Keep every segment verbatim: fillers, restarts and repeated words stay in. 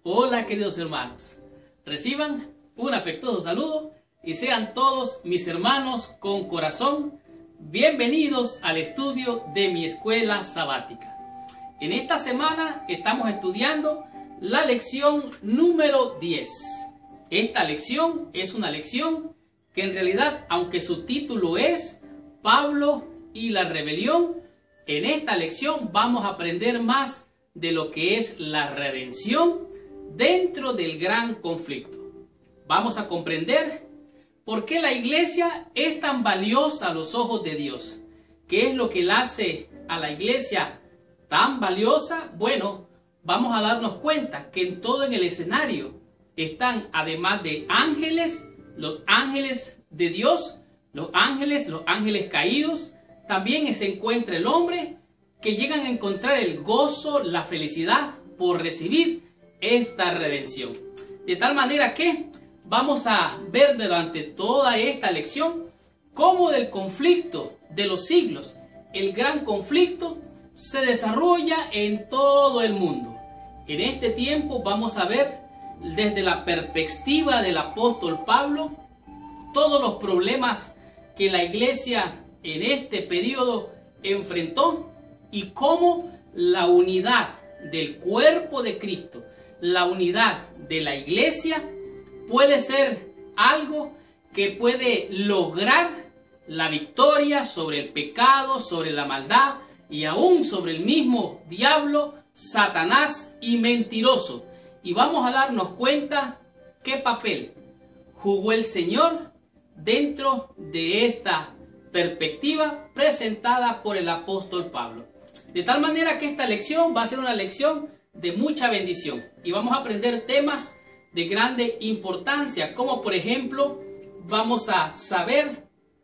Hola queridos hermanos, reciban un afectuoso saludo y sean todos mis hermanos con corazón bienvenidos al estudio de mi escuela sabática. En esta semana estamos estudiando la lección número diez. Esta lección es una lección que en realidad, aunque su título es Pablo y la rebelión, en esta lección vamos a aprender más de lo que es la redención dentro del gran conflicto. Vamos a comprender por qué la iglesia es tan valiosa a los ojos de Dios. ¿Qué es lo que la hace a la iglesia tan valiosa? Bueno, vamos a darnos cuenta que en todo en el escenario están, además de ángeles, los ángeles de Dios, los ángeles, los ángeles caídos, también se encuentra el hombre que llegan a encontrar el gozo, la felicidad por recibir esta redención. De tal manera que vamos a ver durante toda esta lección cómo del conflicto de los siglos, el gran conflicto se desarrolla en todo el mundo. En este tiempo vamos a ver desde la perspectiva del apóstol Pablo todos los problemas que la iglesia en este periodo enfrentó y cómo la unidad del cuerpo de Cristo, la unidad de la iglesia puede ser algo que puede lograr la victoria sobre el pecado, sobre la maldad y aún sobre el mismo diablo, Satanás y mentiroso. Y vamos a darnos cuenta qué papel jugó el Señor dentro de esta perspectiva presentada por el apóstol Pablo. De tal manera que esta lección va a ser una lección de mucha bendición y vamos a aprender temas de grande importancia, como por ejemplo vamos a saber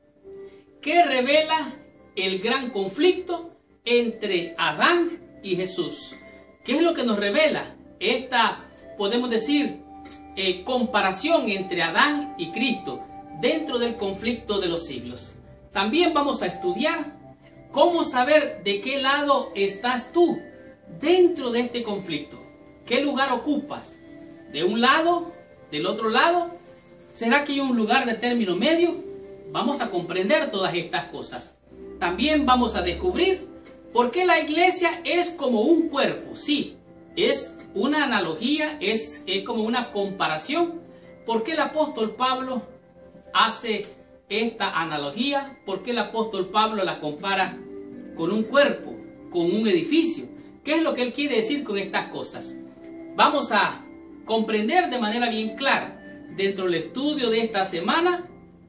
qué revela el gran conflicto entre Adán y Jesús. ¿Qué es lo que nos revela esta, podemos decir, eh, comparación entre Adán y Cristo dentro del conflicto de los siglos? También vamos a estudiar cómo saber de qué lado estás tú dentro de este conflicto. ¿Qué lugar ocupas? ¿De un lado? ¿Del otro lado? ¿Será que hay un lugar de término medio? Vamos a comprender todas estas cosas. También vamos a descubrir por qué la iglesia es como un cuerpo. Sí, es una analogía, es, es como una comparación. ¿Por qué el apóstol Pablo hace esta analogía? ¿Por qué el apóstol Pablo la compara con un cuerpo, con un edificio? ¿Qué es lo que él quiere decir con estas cosas? Vamos a comprender de manera bien clara dentro del estudio de esta semana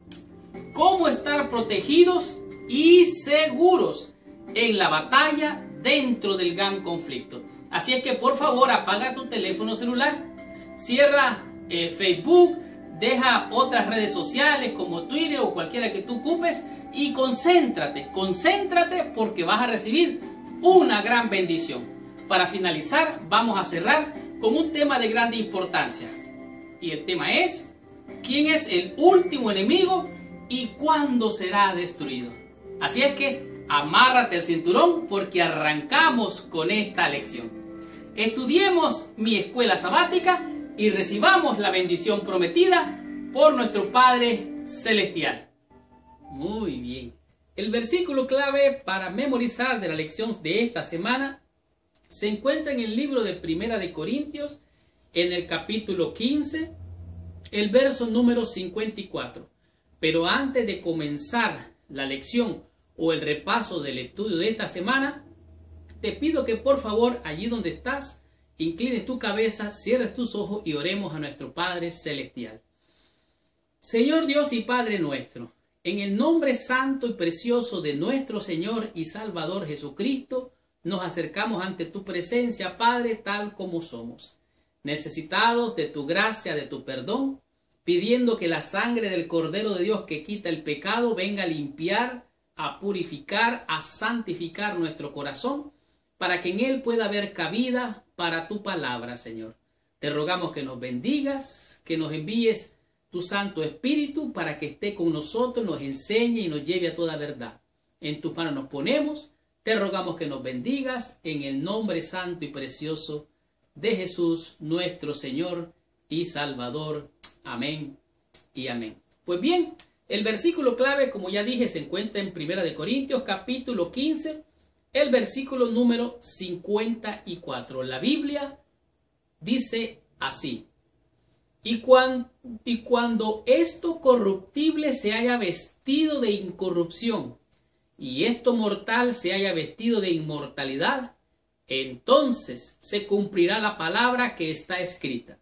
cómo estar protegidos y seguros en la batalla dentro del gran conflicto. Así es que por favor apaga tu teléfono celular, cierra eh, Facebook, deja otras redes sociales como Twitter o cualquiera que tú ocupes y concéntrate, concéntrate porque vas a recibir una gran bendición. Para finalizar vamos a cerrar con un tema de grande importancia y el tema es ¿quién es el último enemigo y cuándo será destruido? Así es que amárrate el cinturón porque arrancamos con esta lección. Estudiemos mi escuela sabática y recibamos la bendición prometida por nuestro Padre Celestial. Muy bien. El versículo clave para memorizar de la lección de esta semana se encuentra en el libro de Primera de Corintios, en el capítulo quince, el verso número cincuenta y cuatro. Pero antes de comenzar la lección o el repaso del estudio de esta semana, te pido que por favor, allí donde estás, inclines tu cabeza, cierres tus ojos y oremos a nuestro Padre Celestial. Señor Dios y Padre nuestro, en el nombre santo y precioso de nuestro Señor y Salvador Jesucristo, nos acercamos ante tu presencia, Padre, tal como somos, necesitados de tu gracia, de tu perdón, pidiendo que la sangre del Cordero de Dios que quita el pecado venga a limpiar, a purificar, a santificar nuestro corazón, para que en él pueda haber cabida para tu palabra, Señor. Te rogamos que nos bendigas, que nos envíes tu Santo Espíritu para que esté con nosotros, nos enseñe y nos lleve a toda verdad. En tus manos nos ponemos, te rogamos que nos bendigas en el nombre santo y precioso de Jesús, nuestro Señor y Salvador. Amén y amén. Pues bien, el versículo clave, como ya dije, se encuentra en Primera de Corintios, capítulo quince, el versículo número cincuenta y cuatro. La Biblia dice así: y cuando, y cuando esto corruptible se haya vestido de incorrupción, y esto mortal se haya vestido de inmortalidad, entonces se cumplirá la palabra que está escrita: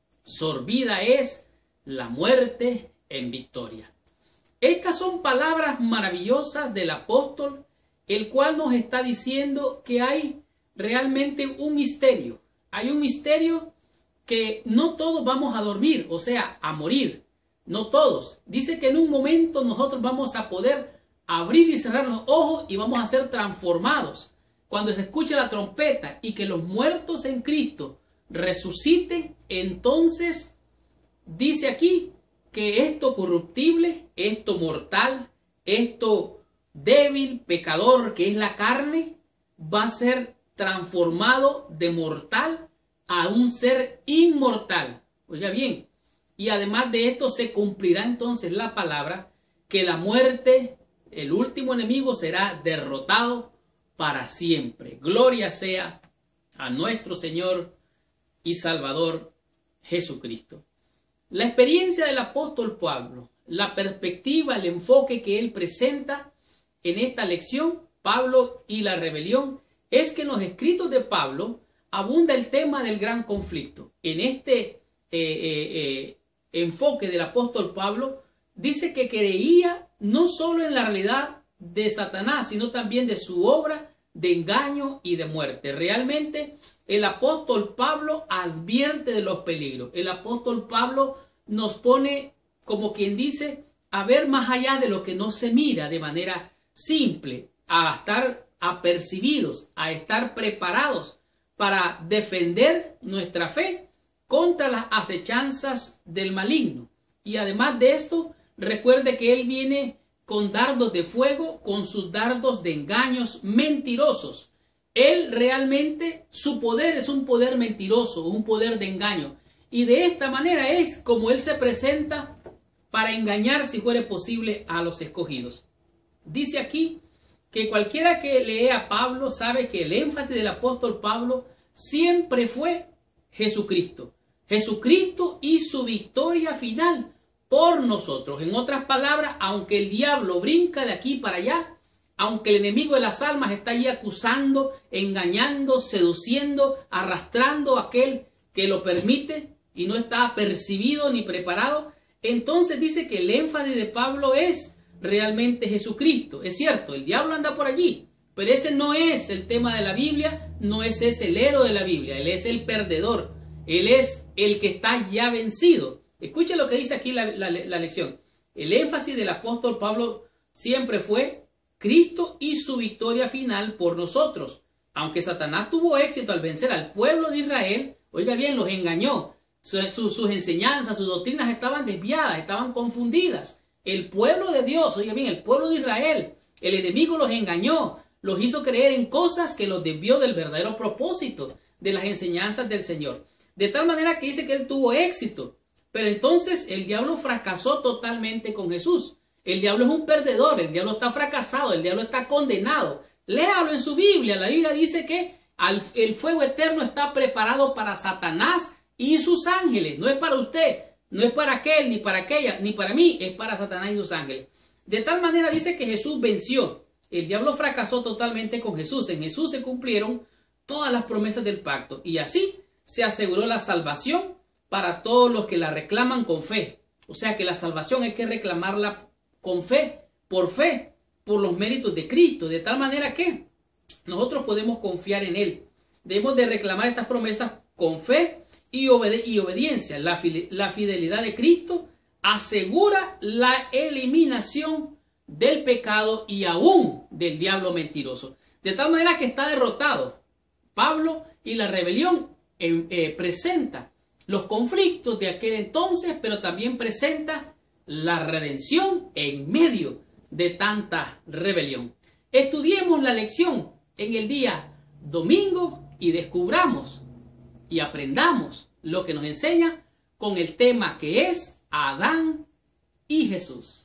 sorbida es la muerte en victoria. Estas son palabras maravillosas del apóstol, el cual nos está diciendo que hay realmente un misterio. Hay un misterio que no todos vamos a dormir, o sea, a morir. No todos. Dice que en un momento nosotros vamos a poder abrir y cerrar los ojos y vamos a ser transformados. Cuando se escuche la trompeta y que los muertos en Cristo resuciten, entonces dice aquí que esto corruptible, esto mortal, esto débil, pecador, que es la carne, va a ser transformado de mortal a un ser inmortal. Oiga bien, y además de esto se cumplirá entonces la palabra que la muerte, el último enemigo, será derrotado para siempre. Gloria sea a nuestro Señor y Salvador Jesucristo. La experiencia del apóstol Pablo, la perspectiva, el enfoque que él presenta en esta lección, Pablo y la rebelión, es que en los escritos de Pablo abunda el tema del gran conflicto. En este eh, eh, eh, enfoque del apóstol Pablo, dice que creía no solo en la realidad de Satanás, sino también de su obra de engaño y de muerte. Realmente el apóstol Pablo advierte de los peligros. El apóstol Pablo nos pone, como quien dice, a ver más allá de lo que no se mira de manera simple, a estar apercibidos, a estar preparados para defender nuestra fe contra las acechanzas del maligno. Y además de esto, recuerde que él viene con dardos de fuego, con sus dardos de engaños mentirosos. Él realmente, su poder es un poder mentiroso, un poder de engaño. Y de esta manera es como él se presenta para engañar, si fuere posible, a los escogidos. Dice aquí que cualquiera que lea a Pablo sabe que el énfasis del apóstol Pablo siempre fue Jesucristo. Jesucristo y su victoria final por nosotros. En otras palabras, aunque el diablo brinca de aquí para allá, aunque el enemigo de las almas está allí acusando, engañando, seduciendo, arrastrando a aquel que lo permite y no está apercibido ni preparado, entonces dice que el énfasis de Pablo es realmente Jesucristo. Es cierto, el diablo anda por allí, pero ese no es el tema de la Biblia, no es ese el héroe de la Biblia, él es el perdedor, él es el que está ya vencido. Escuche lo que dice aquí la, la, la lección. El énfasis del apóstol Pablo siempre fue Cristo y su victoria final por nosotros. Aunque Satanás tuvo éxito al vencer al pueblo de Israel, oiga bien, los engañó. Su, su, sus enseñanzas, sus doctrinas estaban desviadas, estaban confundidas. El pueblo de Dios, oiga bien, el pueblo de Israel, el enemigo los engañó, los hizo creer en cosas que los desvió del verdadero propósito de las enseñanzas del Señor. De tal manera que dice que él tuvo éxito. Pero entonces el diablo fracasó totalmente con Jesús. El diablo es un perdedor, el diablo está fracasado, el diablo está condenado. Léalo en su Biblia. La Biblia dice que el fuego eterno está preparado para Satanás y sus ángeles. No es para usted, no es para aquel, ni para aquella, ni para mí, es para Satanás y sus ángeles. De tal manera dice que Jesús venció. El diablo fracasó totalmente con Jesús. En Jesús se cumplieron todas las promesas del pacto. Y así se aseguró la salvación para todos los que la reclaman con fe. O sea que la salvación hay que reclamarla con fe, por fe, por los méritos de Cristo, de tal manera que nosotros podemos confiar en Él. Debemos de reclamar estas promesas con fe y, obede y obediencia. La, la fidelidad de Cristo asegura la eliminación del pecado y aún del diablo mentiroso. De tal manera que está derrotado. Pablo y la rebelión eh, eh, presenta los conflictos de aquel entonces, pero también presenta la redención en medio de tanta rebelión. Estudiemos la lección en el día domingo y descubramos y aprendamos lo que nos enseña con el tema que es Adán y Jesús.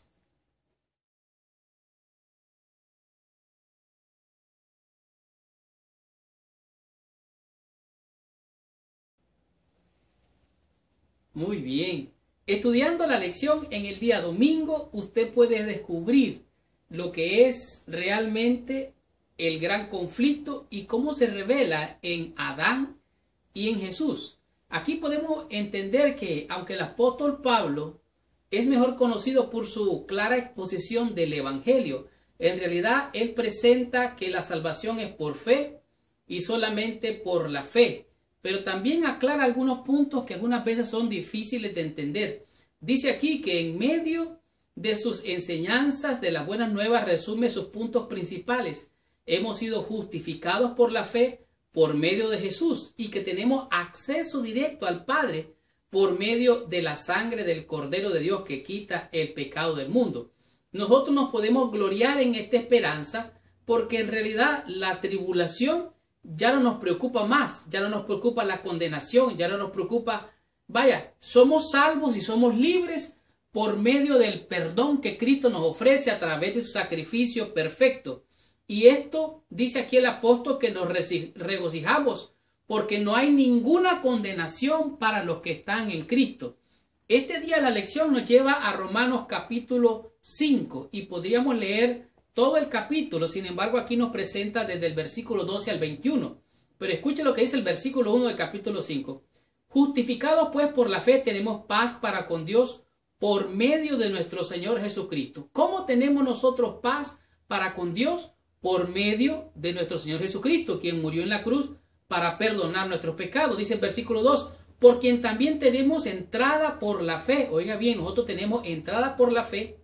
Muy bien. Estudiando la lección en el día domingo, usted puede descubrir lo que es realmente el gran conflicto y cómo se revela en Adán y en Jesús. Aquí podemos entender que, aunque el apóstol Pablo es mejor conocido por su clara exposición del Evangelio, en realidad él presenta que la salvación es por fe y solamente por la fe. Pero también aclara algunos puntos que algunas veces son difíciles de entender. Dice aquí que en medio de sus enseñanzas de las buenas nuevas resume sus puntos principales. Hemos sido justificados por la fe por medio de Jesús y que tenemos acceso directo al Padre por medio de la sangre del Cordero de Dios que quita el pecado del mundo. Nosotros nos podemos gloriar en esta esperanza porque en realidad la tribulación ya no nos preocupa más, ya no nos preocupa la condenación, ya no nos preocupa, vaya, somos salvos y somos libres por medio del perdón que Cristo nos ofrece a través de su sacrificio perfecto. Y esto dice aquí el apóstol que nos regocijamos porque no hay ninguna condenación para los que están en Cristo. Este día la lección nos lleva a Romanos capítulo cinco y podríamos leer todo el capítulo. Sin embargo, aquí nos presenta desde el versículo doce al veintiuno. Pero escuche lo que dice el versículo uno del capítulo cinco. Justificados pues por la fe tenemos paz para con Dios por medio de nuestro Señor Jesucristo. ¿Cómo tenemos nosotros paz para con Dios? Por medio de nuestro Señor Jesucristo, quien murió en la cruz para perdonar nuestros pecados. Dice el versículo dos, por quien también tenemos entrada por la fe. Oiga bien, nosotros tenemos entrada por la fe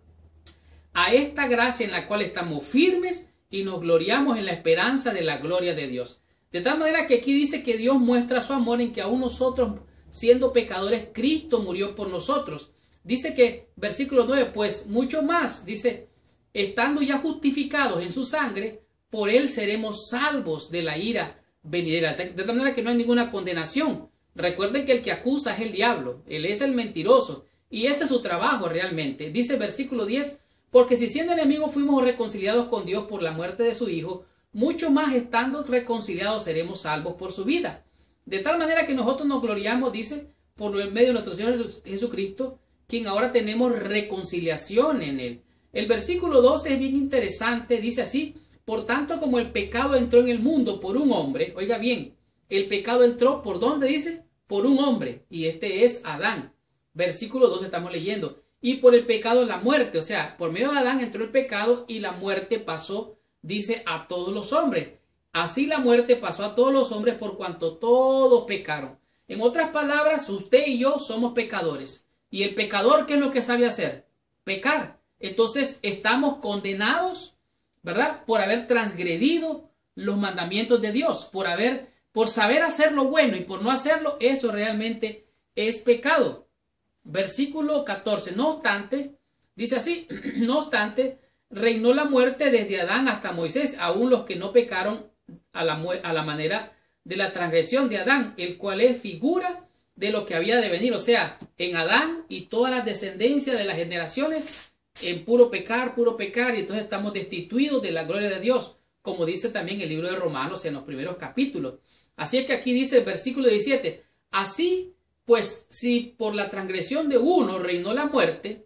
a esta gracia en la cual estamos firmes y nos gloriamos en la esperanza de la gloria de Dios. De tal manera que aquí dice que Dios muestra su amor en que aún nosotros, siendo pecadores, Cristo murió por nosotros. Dice que, versículo nueve, pues mucho más, dice, estando ya justificados en su sangre, por él seremos salvos de la ira venidera. De tal manera que no hay ninguna condenación. Recuerden que el que acusa es el diablo, él es el mentiroso, y ese es su trabajo realmente. Dice el versículo diez, porque si siendo enemigos fuimos reconciliados con Dios por la muerte de su Hijo, mucho más estando reconciliados seremos salvos por su vida. De tal manera que nosotros nos gloriamos, dice, por el medio de nuestro Señor Jesucristo, quien ahora tenemos reconciliación en él. El versículo doce es bien interesante, dice así, por tanto como el pecado entró en el mundo por un hombre, oiga bien, el pecado entró por ¿dónde dice? Por un hombre, y este es Adán. Versículo doce estamos leyendo. Y por el pecado la muerte, o sea, por medio de Adán entró el pecado y la muerte pasó, dice, a todos los hombres. Así la muerte pasó a todos los hombres por cuanto todos pecaron. En otras palabras, usted y yo somos pecadores. Y el pecador, ¿qué es lo que sabe hacer? Pecar. Entonces estamos condenados, ¿verdad? Por haber transgredido los mandamientos de Dios, por haber, por saber hacer lo bueno y por no hacerlo, eso realmente es pecado. Versículo catorce, no obstante, dice así, no obstante, reinó la muerte desde Adán hasta Moisés, aún los que no pecaron a la, a la manera de la transgresión de Adán, el cual es figura de lo que había de venir. O sea, en Adán y todas las descendencias de las generaciones, en puro pecar, puro pecar, y entonces estamos destituidos de la gloria de Dios, como dice también el libro de Romanos en los primeros capítulos. Así es que aquí dice el versículo diecisiete, así pues si por la transgresión de uno reinó la muerte,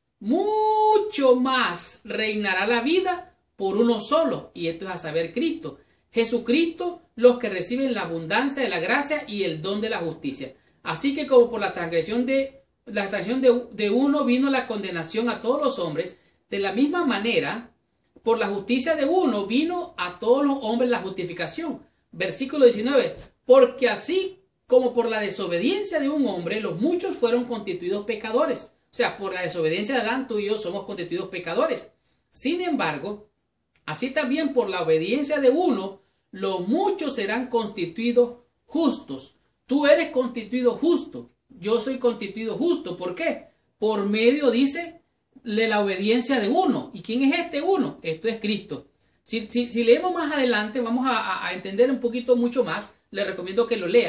mucho más reinará la vida por uno solo, y esto es a saber Cristo. Jesucristo, los que reciben la abundancia de la gracia y el don de la justicia. Así que como por la transgresión de, la transgresión de, de uno vino la condenación a todos los hombres, de la misma manera, por la justicia de uno vino a todos los hombres la justificación. Versículo diecinueve, porque así como por la desobediencia de un hombre, los muchos fueron constituidos pecadores. O sea, por la desobediencia de Adán, tú y yo somos constituidos pecadores. Sin embargo, así también por la obediencia de uno, los muchos serán constituidos justos. Tú eres constituido justo. Yo soy constituido justo. ¿Por qué? Por medio, dice, de la obediencia de uno. ¿Y quién es este uno? Esto es Cristo. Si, si, si leemos más adelante, vamos a, a entender un poquito mucho más. Le recomiendo que lo lea.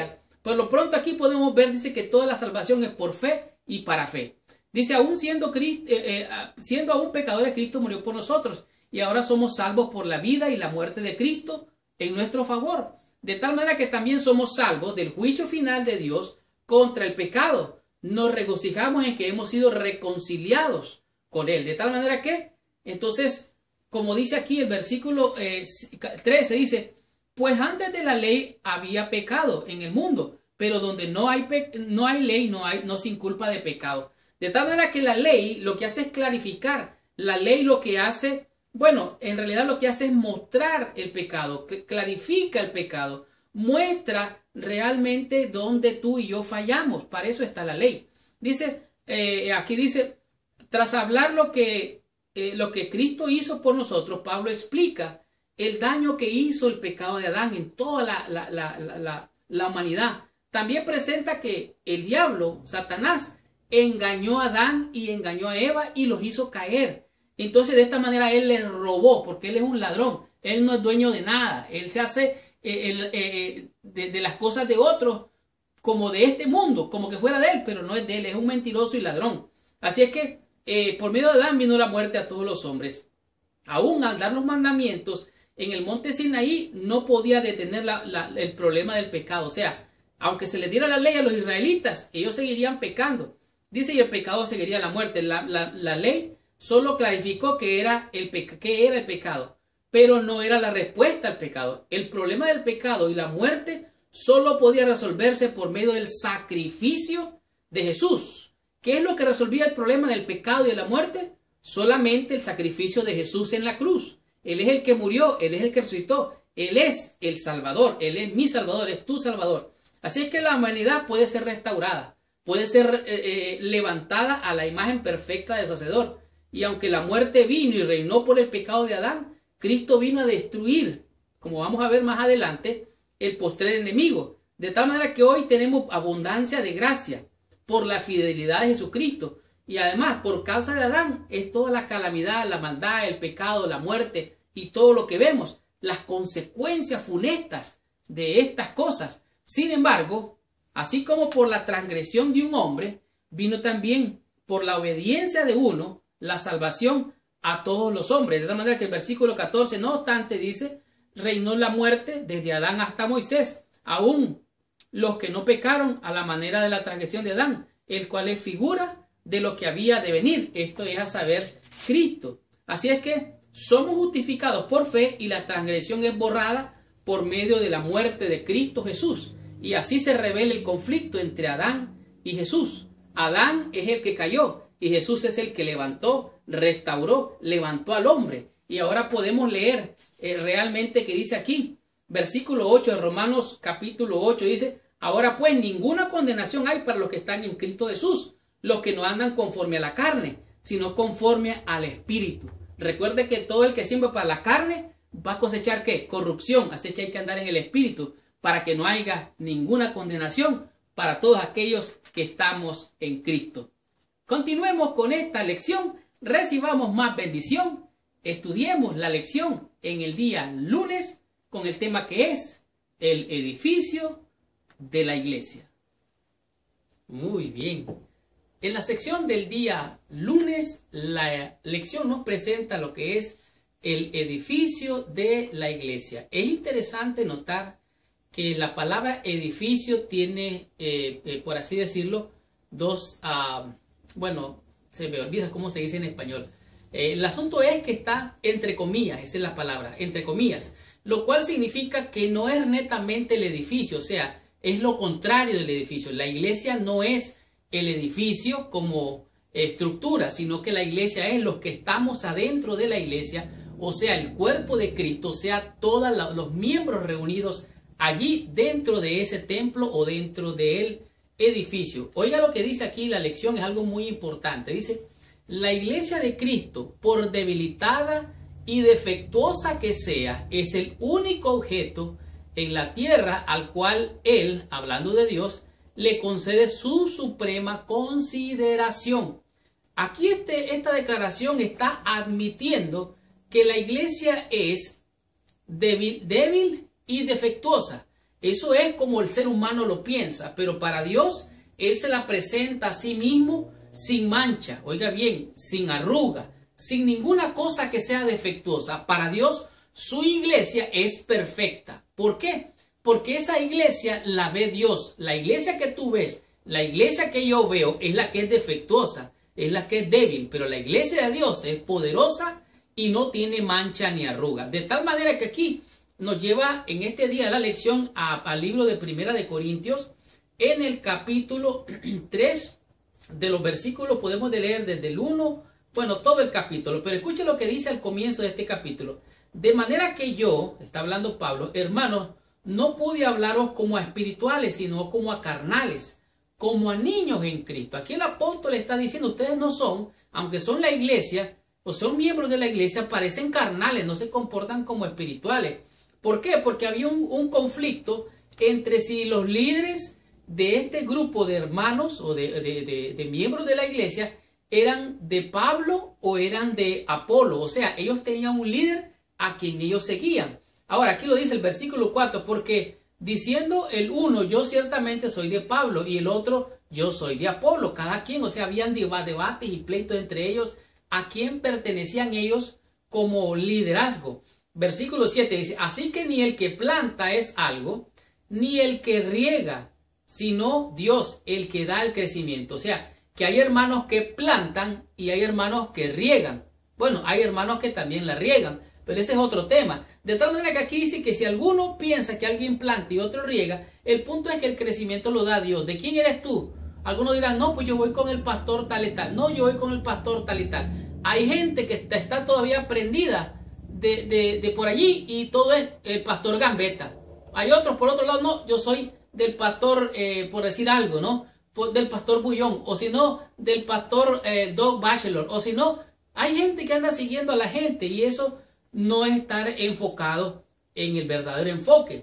Por lo pronto aquí podemos ver, dice que toda la salvación es por fe y para fe. Dice, aún siendo, Cristo, eh, eh, siendo aún pecadores, Cristo murió por nosotros. Y ahora somos salvos por la vida y la muerte de Cristo en nuestro favor. De tal manera que también somos salvos del juicio final de Dios contra el pecado. Nos regocijamos en que hemos sido reconciliados con Él. De tal manera que, entonces, como dice aquí el versículo eh, trece, dice, pues antes de la ley había pecado en el mundo, pero donde no hay, no hay ley, no, hay, no se inculpa de pecado. De tal manera que la ley lo que hace es clarificar. La ley lo que hace, bueno, en realidad lo que hace es mostrar el pecado, clarifica el pecado, muestra realmente dónde tú y yo fallamos. Para eso está la ley. Dice, eh, aquí dice, tras hablar lo que, eh, lo que Cristo hizo por nosotros, Pablo explica el daño que hizo el pecado de Adán en toda la, la, la, la, la, la humanidad. También presenta que el diablo, Satanás, engañó a Adán y engañó a Eva y los hizo caer. Entonces de esta manera él les robó, porque él es un ladrón. Él no es dueño de nada. Él se hace eh, el, eh, de, de las cosas de otros como de este mundo, como que fuera de él, pero no es de él. Es un mentiroso y ladrón. Así es que eh, por medio de Adán vino la muerte a todos los hombres. Aún al dar los mandamientos en el monte Sinaí no podía detener la, la, el problema del pecado. O sea, aunque se les diera la ley a los israelitas, ellos seguirían pecando. Dice, y el pecado seguiría la muerte. La, la, la ley solo clarificó que era, el que era el pecado, pero no era la respuesta al pecado. El problema del pecado y la muerte solo podía resolverse por medio del sacrificio de Jesús. ¿Qué es lo que resolvía el problema del pecado y de la muerte? Solamente el sacrificio de Jesús en la cruz. Él es el que murió, Él es el que resucitó, Él es el Salvador, Él es mi Salvador, es tu Salvador. Así es que la humanidad puede ser restaurada, puede ser eh, levantada a la imagen perfecta de su Hacedor. Y aunque la muerte vino y reinó por el pecado de Adán, Cristo vino a destruir, como vamos a ver más adelante, el postrer enemigo. De tal manera que hoy tenemos abundancia de gracia por la fidelidad de Jesucristo. Y además, por causa de Adán, es toda la calamidad, la maldad, el pecado, la muerte y todo lo que vemos, las consecuencias funestas de estas cosas. Sin embargo, así como por la transgresión de un hombre, vino también por la obediencia de uno la salvación a todos los hombres. De tal manera que el versículo catorce, no obstante, dice, reinó la muerte desde Adán hasta Moisés, aún los que no pecaron a la manera de la transgresión de Adán, el cual es figura de lo que había de venir, esto es a saber, Cristo. Así es que somos justificados por fe y la transgresión es borrada por medio de la muerte de Cristo Jesús. Y así se revela el conflicto entre Adán y Jesús. Adán es el que cayó y Jesús es el que levantó, restauró, levantó al hombre. Y ahora podemos leer eh, realmente que dice aquí, versículo ocho de Romanos capítulo ocho, dice, ahora pues ninguna condenación hay para los que están en Cristo Jesús, los que no andan conforme a la carne, sino conforme al Espíritu. Recuerde que todo el que siembra para la carne va a cosechar ¿qué? Corrupción. Así que hay que andar en el Espíritu para que no haya ninguna condenación para todos aquellos que estamos en Cristo. Continuemos con esta lección, recibamos más bendición, estudiemos la lección en el día lunes con el tema que es el edificio de la iglesia. Muy bien. En la sección del día lunes, la lección nos presenta lo que es el edificio de la iglesia. Es interesante notar que la palabra edificio tiene, eh, eh, por así decirlo, dos, uh, bueno, se me olvida cómo se dice en español. Eh, el asunto es que está entre comillas, esa es la palabra, entre comillas, lo cual significa que no es netamente el edificio, o sea, es lo contrario del edificio. La iglesia no es el edificio como estructura, sino que la iglesia es los que estamos adentro de la iglesia, o sea, el cuerpo de Cristo, o sea, todos los miembros reunidos allí dentro de ese templo o dentro del edificio. Oiga lo que dice aquí la lección, es algo muy importante. Dice, la iglesia de Cristo, por debilitada y defectuosa que sea, es el único objeto en la tierra al cual Él, hablando de Dios, le concede su suprema consideración. Aquí este, esta declaración está admitiendo que la iglesia es débil, débil y defectuosa. Eso es como el ser humano lo piensa, pero para Dios, Él se la presenta a sí mismo sin mancha, oiga bien, sin arruga, sin ninguna cosa que sea defectuosa. Para Dios, su iglesia es perfecta. ¿Por qué? Porque esa iglesia la ve Dios. La iglesia que tú ves, la iglesia que yo veo, es la que es defectuosa, es la que es débil, pero la iglesia de Dios es poderosa y no tiene mancha ni arruga. De tal manera que aquí nos lleva en este día la lección a, al libro de Primera de Corintios, en el capítulo tres, de los versículos podemos leer desde el uno, bueno, todo el capítulo, pero escuche lo que dice al comienzo de este capítulo. De manera que yo, está hablando Pablo, hermanos, no pude hablaros como a espirituales, sino como a carnales, como a niños en Cristo. Aquí el apóstol está diciendo, ustedes no son, aunque son la iglesia, o son miembros de la iglesia, parecen carnales, no se comportan como espirituales. ¿Por qué? Porque había un, un conflicto entre si los líderes de este grupo de hermanos o de, de, de, de miembros de la iglesia eran de Pablo o eran de Apolo. O sea, ellos tenían un líder a quien ellos seguían. Ahora, aquí lo dice el versículo cuatro, porque diciendo el uno, yo ciertamente soy de Pablo, y el otro, yo soy de Apolo. Cada quien, o sea, habían debates y pleitos entre ellos, a quién pertenecían ellos como liderazgo. Versículo siete dice, así que ni el que planta es algo, ni el que riega, sino Dios, el que da el crecimiento. O sea, que hay hermanos que plantan y hay hermanos que riegan. Bueno, hay hermanos que también la riegan, pero ese es otro tema. De tal manera que aquí dice que si alguno piensa que alguien planta y otro riega, el punto es que el crecimiento lo da Dios. ¿De quién eres tú? Algunos dirán, no, pues yo voy con el pastor tal y tal. No, yo voy con el pastor tal y tal. Hay gente que está, está todavía prendida de, de, de por allí y todo es el pastor Gambetta. Hay otros por otro lado, no, yo soy del pastor, eh, por decir algo, ¿no? Por, del pastor Bullón, o si no, del pastor eh, Doug Bachelor, o si no, hay gente que anda siguiendo a la gente y eso no es estar enfocado en el verdadero enfoque.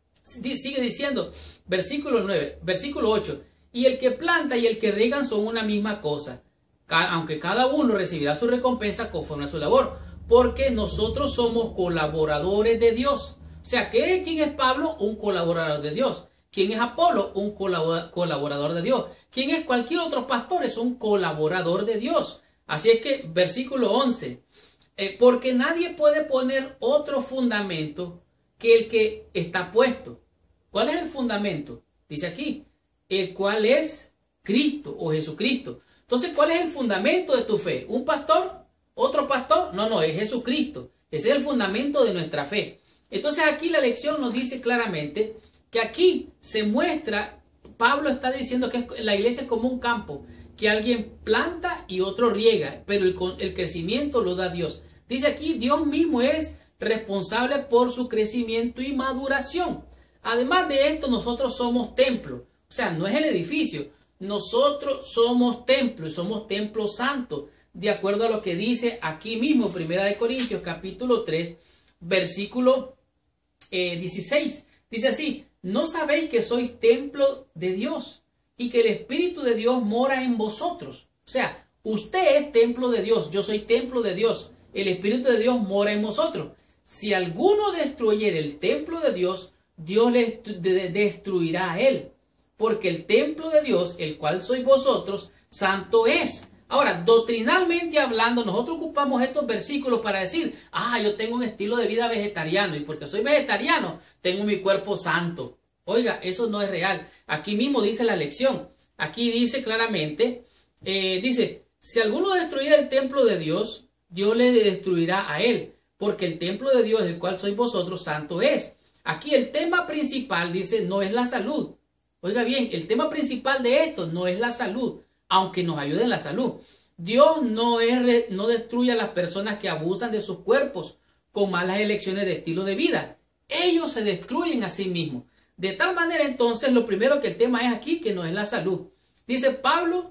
Sigue diciendo, versículo nueve, versículo ocho, y el que planta y el que riegan son una misma cosa, aunque cada uno recibirá su recompensa conforme a su labor, porque nosotros somos colaboradores de Dios. O sea, ¿qué, ¿quién es Pablo? Un colaborador de Dios. ¿Quién es Apolo? Un colaborador de Dios. ¿Quién es cualquier otro pastor? Es un colaborador de Dios. Así es que, versículo once, eh, porque nadie puede poner otro fundamento que el que está puesto. ¿Cuál es el fundamento? Dice aquí, el cual es Cristo o Jesucristo. Entonces, ¿cuál es el fundamento de tu fe? ¿Un pastor? ¿Otro pastor? No, no, es Jesucristo. Ese es el fundamento de nuestra fe. Entonces aquí la lección nos dice claramente que aquí se muestra, Pablo está diciendo que la iglesia es como un campo, que alguien planta y otro riega, pero el, el crecimiento lo da Dios. Dice aquí, Dios mismo es responsable por su crecimiento y maduración. Además de esto, nosotros somos templo. O sea, no es el edificio. Nosotros somos templo y somos templo santo. De acuerdo a lo que dice aquí mismo, Primera de Corintios, capítulo tres, versículo eh, dieciséis. Dice así, ¿no sabéis que sois templo de Dios y que el Espíritu de Dios mora en vosotros? O sea, usted es templo de Dios, yo soy templo de Dios, el Espíritu de Dios mora en vosotros. Si alguno destruyere el templo de Dios, Dios le destruirá a él, porque el templo de Dios, el cual sois vosotros, santo es. Ahora, doctrinalmente hablando, nosotros ocupamos estos versículos para decir, ah, yo tengo un estilo de vida vegetariano y porque soy vegetariano, tengo mi cuerpo santo. Oiga, eso no es real. Aquí mismo dice la lección. Aquí dice claramente, eh, dice, si alguno destruyera el templo de Dios, Dios le destruirá a él, porque el templo de Dios, el cual sois vosotros, santo es. Aquí el tema principal, dice, no es la salud. Oiga bien, el tema principal de esto no es la salud, aunque nos ayude en la salud. Dios no, es, no destruye a las personas que abusan de sus cuerpos con malas elecciones de estilo de vida. Ellos se destruyen a sí mismos. De tal manera, entonces, lo primero que el tema es aquí, que no es la salud. Dice Pablo,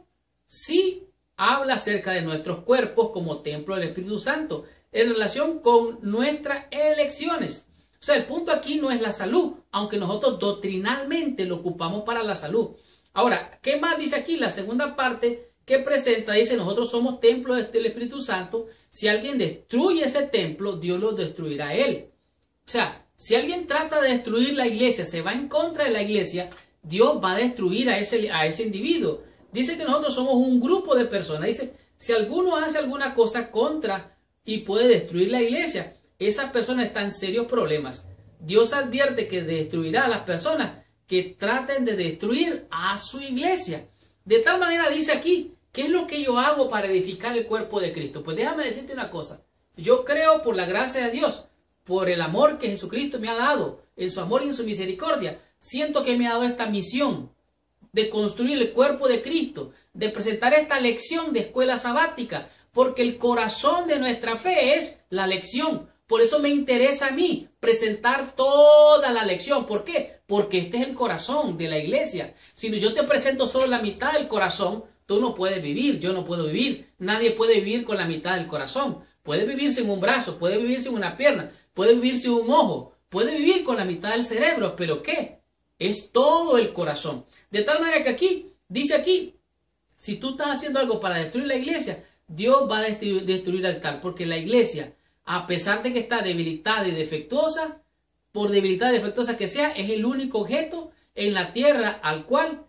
sí habla acerca de nuestros cuerpos como templo del Espíritu Santo en relación con nuestras elecciones. O sea, el punto aquí no es la salud, aunque nosotros doctrinalmente lo ocupamos para la salud. Ahora, ¿qué más dice aquí? La segunda parte que presenta dice, nosotros somos templo del Espíritu Santo. Si alguien destruye ese templo, Dios lo destruirá a él. O sea, Si alguien trata de destruir la iglesia, se va en contra de la iglesia, Dios va a destruir a ese, a ese individuo. Dice que nosotros somos un grupo de personas. Dice, si alguno hace alguna cosa contra y puede destruir la iglesia, esa persona está en serios problemas. Dios advierte que destruirá a las personas que traten de destruir a su iglesia. De tal manera dice aquí, ¿qué es lo que yo hago para edificar el cuerpo de Cristo? Pues déjame decirte una cosa. Yo creo por la gracia de Dios, por el amor que Jesucristo me ha dado, en su amor y en su misericordia, siento que me ha dado esta misión de construir el cuerpo de Cristo, de presentar esta lección de escuela sabática, porque el corazón de nuestra fe es la lección. Por eso me interesa a mí presentar toda la lección. ¿Por qué? Porque este es el corazón de la iglesia. Si yo te presento solo la mitad del corazón, tú no puedes vivir, yo no puedo vivir. Nadie puede vivir con la mitad del corazón. Puede vivir sin un brazo, puede vivir sin una pierna, puede vivir sin un ojo, puede vivir con la mitad del cerebro. ¿Pero qué? Es todo el corazón. De tal manera que aquí, dice aquí, si tú estás haciendo algo para destruir la iglesia, Dios va a destruir, destruir el altar, porque la iglesia, a pesar de que está debilitada y defectuosa, por debilitada y defectuosa que sea, es el único objeto en la tierra al cual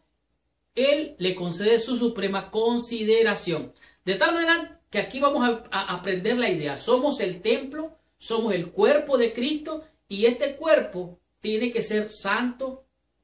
Él le concede su suprema consideración. De tal manera que aquí vamos a, a aprender la idea. Somos el templo, somos el cuerpo de Cristo, y este cuerpo tiene que ser santo.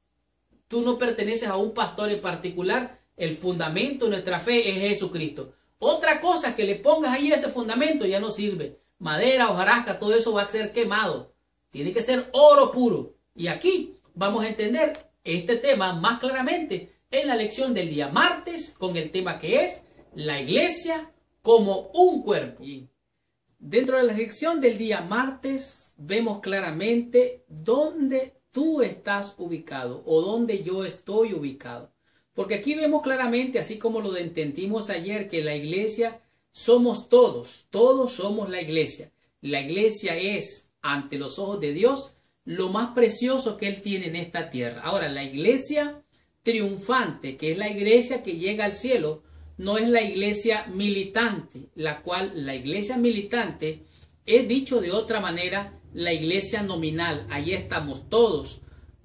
Tú no perteneces a un pastor en particular. El fundamento de nuestra fe es Jesucristo. Otra cosa que le pongas ahí ese fundamento ya no sirve. Madera, hojarasca, todo eso va a ser quemado. Tiene que ser oro puro. Y aquí vamos a entender este tema más claramente en la lección del día martes, con el tema que es la iglesia como un cuerpo. Y dentro de la sección del día martes vemos claramente dónde tú estás ubicado o dónde yo estoy ubicado. Porque aquí vemos claramente, así como lo entendimos ayer, que la iglesia somos todos, todos somos la iglesia. La iglesia es, ante los ojos de Dios, lo más precioso que Él tiene en esta tierra. Ahora, la iglesia triunfante, que es la iglesia que llega al cielo, no es la iglesia militante, la cual la iglesia militante es, dicho de otra manera, la iglesia nominal. Ahí estamos todos,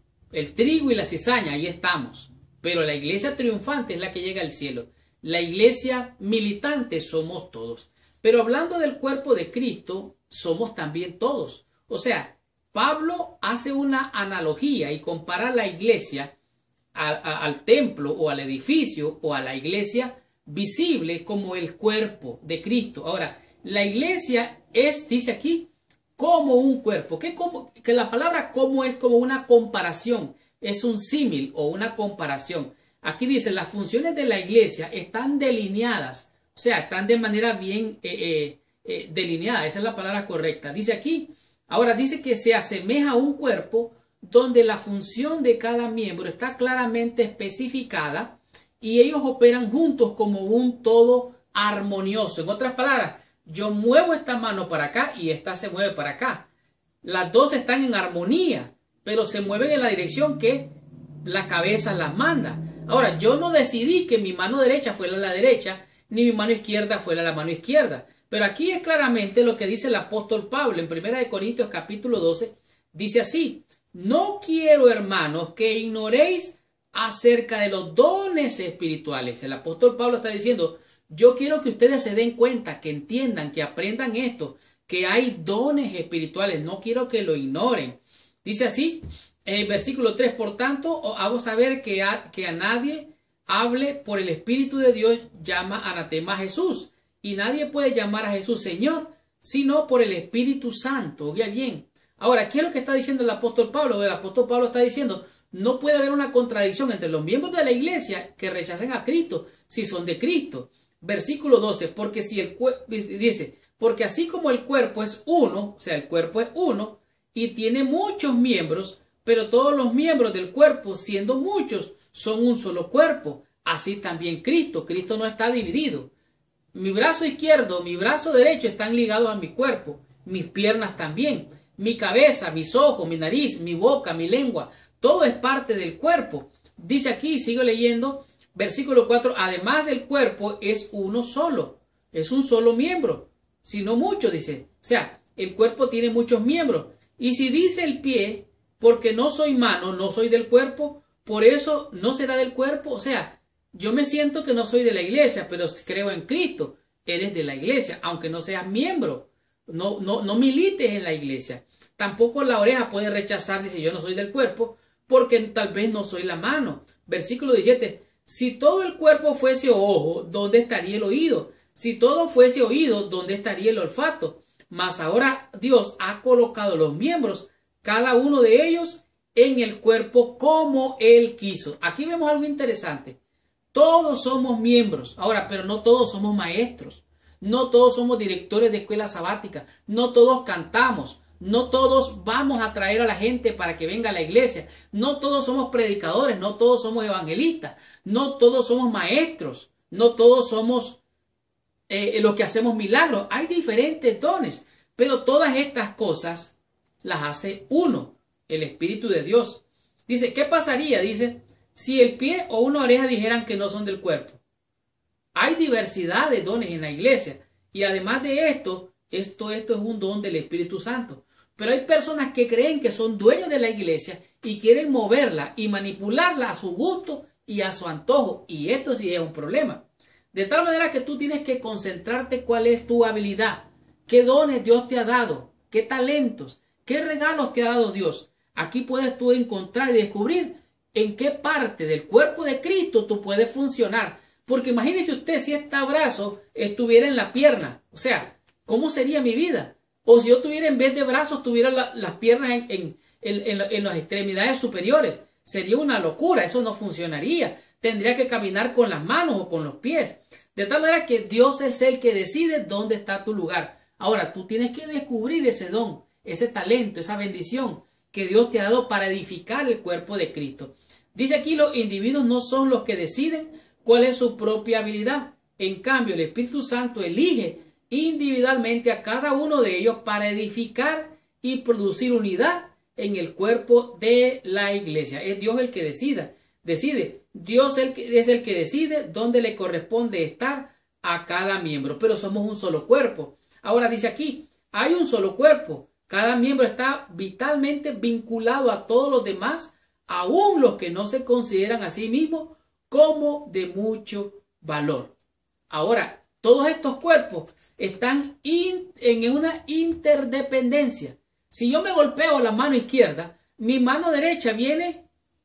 el trigo y la cizaña, ahí estamos. Pero la iglesia triunfante es la que llega al cielo. La iglesia militante somos todos. Pero hablando del cuerpo de Cristo, somos también todos. O sea, Pablo hace una analogía y compara la iglesia a, a, al templo o al edificio o a la iglesia visible como el cuerpo de Cristo. Ahora, la iglesia es, dice aquí, como un cuerpo. ¿Qué, como, que la palabra como es como una comparación. Es un símil o una comparación. Aquí dice, las funciones de la iglesia están delineadas, o sea, están de manera bien eh, eh, eh, delineada, esa es la palabra correcta. Dice aquí, ahora dice que se asemeja a un cuerpo donde la función de cada miembro está claramente especificada y ellos operan juntos como un todo armonioso. En otras palabras, yo muevo esta mano para acá y esta se mueve para acá. Las dos están en armonía, pero se mueven en la dirección que la cabeza las manda. Ahora, yo no decidí que mi mano derecha fuera la derecha, ni mi mano izquierda fuera la mano izquierda. Pero aquí es claramente lo que dice el apóstol Pablo en primera de Corintios capítulo doce. Dice así, no quiero, hermanos, que ignoréis acerca de los dones espirituales. El apóstol Pablo está diciendo, yo quiero que ustedes se den cuenta, que entiendan, que aprendan esto, que hay dones espirituales. No quiero que lo ignoren. Dice así, en el versículo tres, por tanto, hago saber que a, que a nadie hable por el Espíritu de Dios llama anatema a Jesús. Y nadie puede llamar a Jesús Señor, sino por el Espíritu Santo. Oiga bien. Ahora, ¿qué es lo que está diciendo el apóstol Pablo? El apóstol Pablo está diciendo, no puede haber una contradicción entre los miembros de la iglesia que rechacen a Cristo, si son de Cristo. Versículo doce, porque si el dice, porque así como el cuerpo es uno, o sea, el cuerpo es uno, y tiene muchos miembros, pero todos los miembros del cuerpo, siendo muchos, son un solo cuerpo. Así también Cristo. Cristo no está dividido. Mi brazo izquierdo, mi brazo derecho están ligados a mi cuerpo. Mis piernas también. Mi cabeza, mis ojos, mi nariz, mi boca, mi lengua. Todo es parte del cuerpo. Dice aquí, sigo leyendo, versículo cuatro. Además, el cuerpo es uno solo. Es un solo miembro. Si no mucho, dice. O sea, el cuerpo tiene muchos miembros. Y si dice el pie, porque no soy mano, no soy del cuerpo, por eso no será del cuerpo. O sea, yo me siento que no soy de la iglesia, pero creo en Cristo. Eres de la iglesia, aunque no seas miembro. No, no, no milites en la iglesia. Tampoco la oreja puede rechazar, dice, yo no soy del cuerpo, porque tal vez no soy la mano. Versículo diecisiete. Si todo el cuerpo fuese ojo, ¿dónde estaría el oído? Si todo fuese oído, ¿dónde estaría el olfato? Mas ahora Dios ha colocado los miembros, cada uno de ellos, en el cuerpo como Él quiso. Aquí vemos algo interesante. Todos somos miembros. Ahora, pero no todos somos maestros. No todos somos directores de escuela sabática. No todos cantamos. No todos vamos a traer a la gente para que venga a la iglesia. No todos somos predicadores. No todos somos evangelistas. No todos somos maestros. No todos somos Eh, los que hacemos milagros. Hay diferentes dones, pero todas estas cosas las hace uno, el Espíritu de Dios. Dice, ¿qué pasaría? Dice, si el pie o una oreja dijeran que no son del cuerpo. Hay diversidad de dones en la iglesia, y además de esto, esto, esto es un don del Espíritu Santo. Pero hay personas que creen que son dueños de la iglesia y quieren moverla y manipularla a su gusto y a su antojo, y esto sí es un problema. De tal manera que tú tienes que concentrarte cuál es tu habilidad, qué dones Dios te ha dado, qué talentos, qué regalos te ha dado Dios. Aquí puedes tú encontrar y descubrir en qué parte del cuerpo de Cristo tú puedes funcionar. Porque imagínese usted si este brazo estuviera en la pierna. O sea, ¿cómo sería mi vida? O si yo tuviera en vez de brazos, tuviera la, las piernas en, en, en, en, en las extremidades superiores. Sería una locura, eso no funcionaría. Tendría que caminar con las manos o con los pies. De tal manera que Dios es el que decide dónde está tu lugar. Ahora, tú tienes que descubrir ese don, ese talento, esa bendición que Dios te ha dado para edificar el cuerpo de Cristo. Dice aquí, los individuos no son los que deciden cuál es su propia habilidad. En cambio, el Espíritu Santo elige individualmente a cada uno de ellos para edificar y producir unidad en el cuerpo de la iglesia. Es Dios el que decida, decide. Dios es el que decide dónde le corresponde estar a cada miembro, pero somos un solo cuerpo. Ahora dice aquí, hay un solo cuerpo. Cada miembro está vitalmente vinculado a todos los demás, aún los que no se consideran a sí mismos como de mucho valor. Ahora, todos estos cuerpos están in, en una interdependencia. Si yo me golpeo la mano izquierda, mi mano derecha viene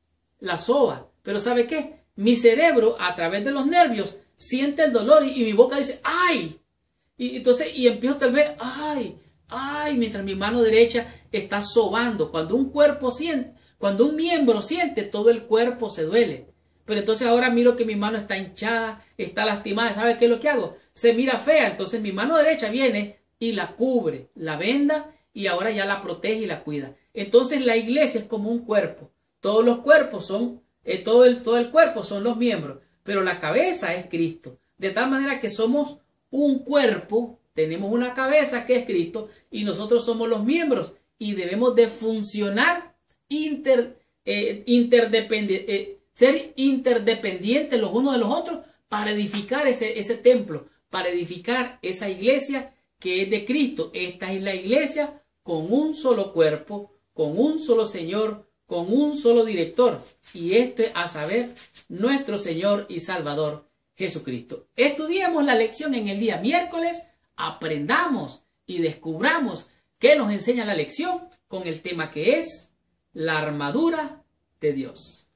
la soba. Pero ¿sabe qué? Mi cerebro, a través de los nervios, siente el dolor y, y mi boca dice, ¡ay! Y entonces, y empiezo tal vez, ¡ay! ¡Ay! Mientras mi mano derecha está sobando. Cuando un cuerpo siente, cuando un miembro siente, todo el cuerpo se duele. Pero entonces ahora miro que mi mano está hinchada, está lastimada. ¿Sabe qué es lo que hago? Se mira fea. Entonces mi mano derecha viene y la cubre, la venda y ahora ya la protege y la cuida. Entonces la iglesia es como un cuerpo. Todos los cuerpos son Eh, todo, el, todo el cuerpo son los miembros, pero la cabeza es Cristo. De tal manera que somos un cuerpo, tenemos una cabeza que es Cristo y nosotros somos los miembros y debemos de funcionar, inter, eh, interdepende, eh, ser interdependientes los unos de los otros para edificar ese, ese templo, para edificar esa iglesia que es de Cristo. Esta es la iglesia con un solo cuerpo, con un solo Señor, con un solo director, y este a saber, nuestro Señor y Salvador Jesucristo. Estudiemos la lección en el día miércoles, aprendamos y descubramos qué nos enseña la lección con el tema que es la armadura de Dios.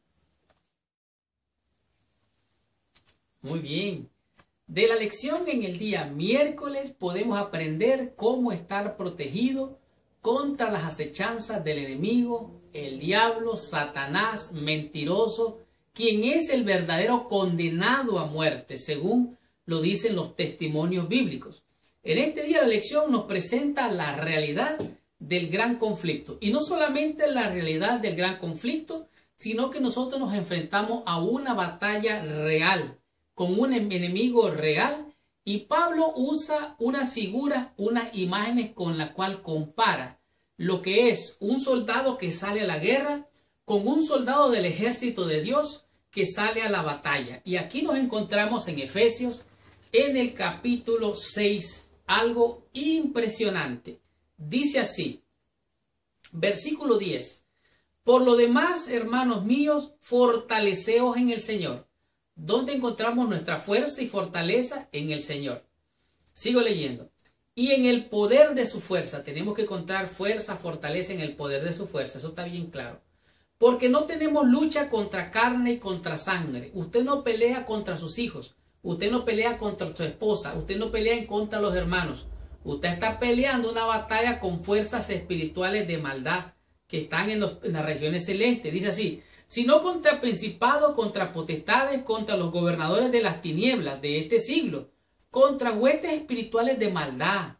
Muy bien. De la lección en el día miércoles podemos aprender cómo estar protegido contra las acechanzas del enemigo, el diablo, Satanás, mentiroso, quien es el verdadero condenado a muerte, según lo dicen los testimonios bíblicos. En este día la lección nos presenta la realidad del gran conflicto. Y no solamente la realidad del gran conflicto, sino que nosotros nos enfrentamos a una batalla real, con un enemigo real. Y Pablo usa unas figuras, unas imágenes con las cuales compara lo que es un soldado que sale a la guerra con un soldado del ejército de Dios que sale a la batalla. Y aquí nos encontramos en Efesios, en el capítulo seis, algo impresionante. Dice así: Versículo diez. Por lo demás, hermanos míos, fortaleceos en el Señor. ¿Dónde encontramos nuestra fuerza y fortaleza? En el Señor. Sigo leyendo. Y en el poder de su fuerza. Tenemos que encontrar fuerza, fortaleza en el poder de su fuerza. Eso está bien claro. Porque no tenemos lucha contra carne y contra sangre. Usted no pelea contra sus hijos. Usted no pelea contra su esposa. Usted no pelea en contra de los hermanos. Usted está peleando una batalla con fuerzas espirituales de maldad que están en, los, en las regiones celestes. Dice así, sino contra principados, contra potestades, contra los gobernadores de las tinieblas de este siglo, contra huestes espirituales de maldad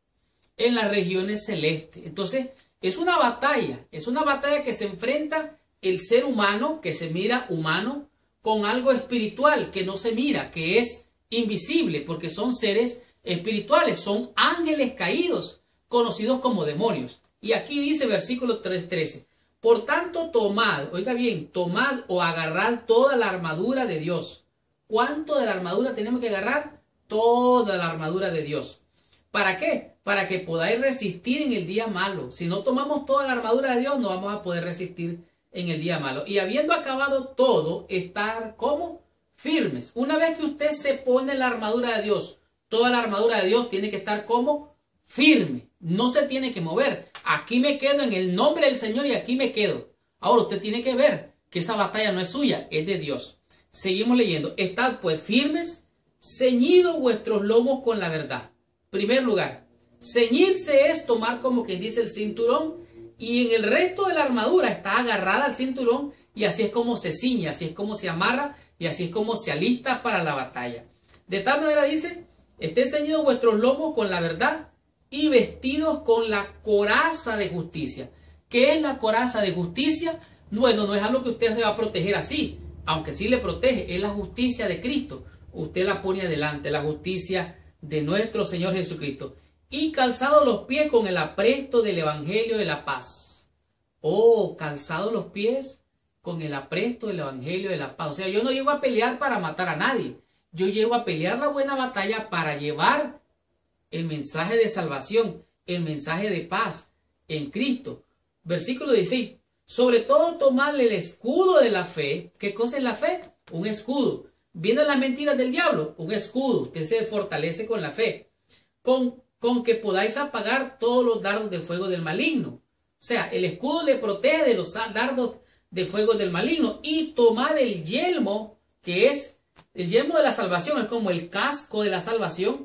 en las regiones celestes. Entonces, es una batalla, es una batalla que se enfrenta el ser humano, que se mira humano, con algo espiritual que no se mira, que es invisible, porque son seres espirituales, son ángeles caídos, conocidos como demonios. Y aquí dice versículo tres trece, por tanto tomad, oiga bien, tomad o agarrad toda la armadura de Dios. ¿Cuánto de la armadura tenemos que agarrar? Toda la armadura de Dios. ¿Para qué? Para que podáis resistir en el día malo. Si no tomamos toda la armadura de Dios, no vamos a poder resistir en el día malo. Y habiendo acabado todo, estar como firmes. Una vez que usted se pone la armadura de Dios, toda la armadura de Dios tiene que estar como firme. No se tiene que mover. Aquí me quedo en el nombre del Señor y aquí me quedo. Ahora usted tiene que ver que esa batalla no es suya, es de Dios. Seguimos leyendo. Estad pues firmes, ceñidos vuestros lomos con la verdad. Primer lugar, ceñirse es tomar como quien dice el cinturón, y en el resto de la armadura está agarrada al cinturón, y así es como se ciñe, así es como se amarra y así es como se alista para la batalla. De tal manera dice, estén ceñidos vuestros lomos con la verdad y vestidos con la coraza de justicia. ¿Qué es la coraza de justicia? Bueno, no es algo que usted se va a proteger así, aunque sí le protege, es la justicia de Cristo. Usted la pone adelante, la justicia de nuestro Señor Jesucristo. Y calzado los pies con el apresto del Evangelio de la paz. Oh, calzado los pies con el apresto del Evangelio de la paz. O sea, yo no llego a pelear para matar a nadie. Yo llego a pelear la buena batalla para llevar el mensaje de salvación, el mensaje de paz en Cristo. Versículo dieciséis. Sobre todo tomarle el escudo de la fe. ¿Qué cosa es la fe? Un escudo. ¿Vienen las mentiras del diablo? Un escudo. Usted se fortalece con la fe. Con, con que podáis apagar todos los dardos de fuego del maligno. O sea, el escudo le protege de los dardos de fuego del maligno. Y tomad el yelmo, que es el yelmo de la salvación, es como el casco de la salvación.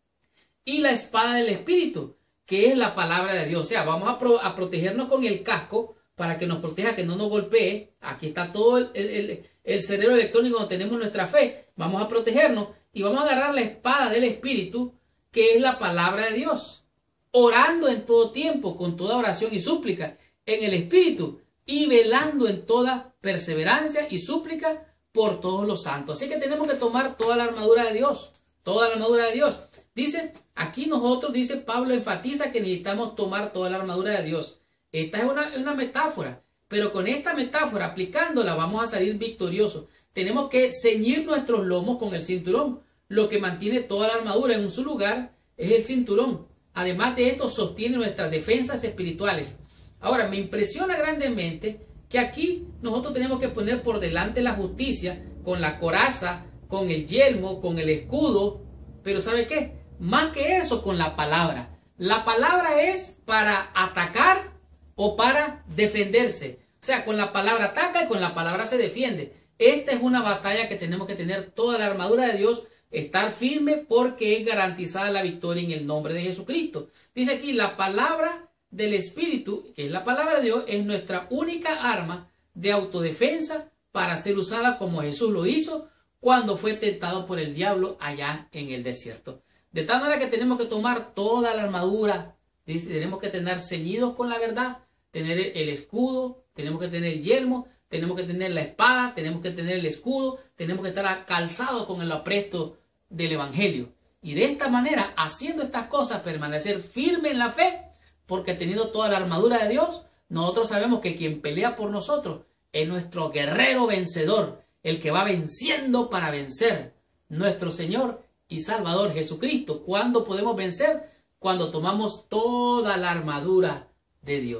Y la espada del Espíritu, que es la palabra de Dios. O sea, vamos a, pro, a protegernos con el casco para que nos proteja, que no nos golpee. Aquí está todo el, el, el, el cerebro electrónico donde tenemos nuestra fe. Vamos a protegernos y vamos a agarrar la espada del Espíritu, que es la palabra de Dios. Orando en todo tiempo, con toda oración y súplica en el Espíritu, y velando en toda perseverancia y súplica por todos los santos. Así que tenemos que tomar toda la armadura de Dios. Toda la armadura de Dios. Dice, aquí nosotros, dice Pablo, enfatiza que necesitamos tomar toda la armadura de Dios. Esta es una, una metáfora, pero con esta metáfora, aplicándola, vamos a salir victoriosos. Tenemos que ceñir nuestros lomos con el cinturón. Lo que mantiene toda la armadura en su lugar es el cinturón. Además de esto, sostiene nuestras defensas espirituales. Ahora, me impresiona grandemente que aquí nosotros tenemos que poner por delante la justicia con la coraza, con el yelmo, con el escudo. Pero ¿sabe qué? Más que eso, con la palabra. La palabra es para atacar o para defenderse. O sea, con la palabra ataca y con la palabra se defiende. Esta es una batalla que tenemos que tener toda la armadura de Dios, estar firme porque es garantizada la victoria en el nombre de Jesucristo. Dice aquí, la palabra del Espíritu, que es la palabra de Dios, es nuestra única arma de autodefensa para ser usada como Jesús lo hizo cuando fue tentado por el diablo allá en el desierto. De tal manera que tenemos que tomar toda la armadura, tenemos que tener ceñidos con la verdad, tener el escudo, tenemos que tener el yelmo, tenemos que tener la espada, tenemos que tener el escudo, tenemos que estar calzados con el apresto del Evangelio. Y de esta manera, haciendo estas cosas, permanecer firme en la fe, porque teniendo toda la armadura de Dios, nosotros sabemos que quien pelea por nosotros es nuestro guerrero vencedor, el que va venciendo para vencer, nuestro Señor y Salvador Jesucristo. ¿Cuándo podemos vencer? Cuando tomamos toda la armadura de Dios.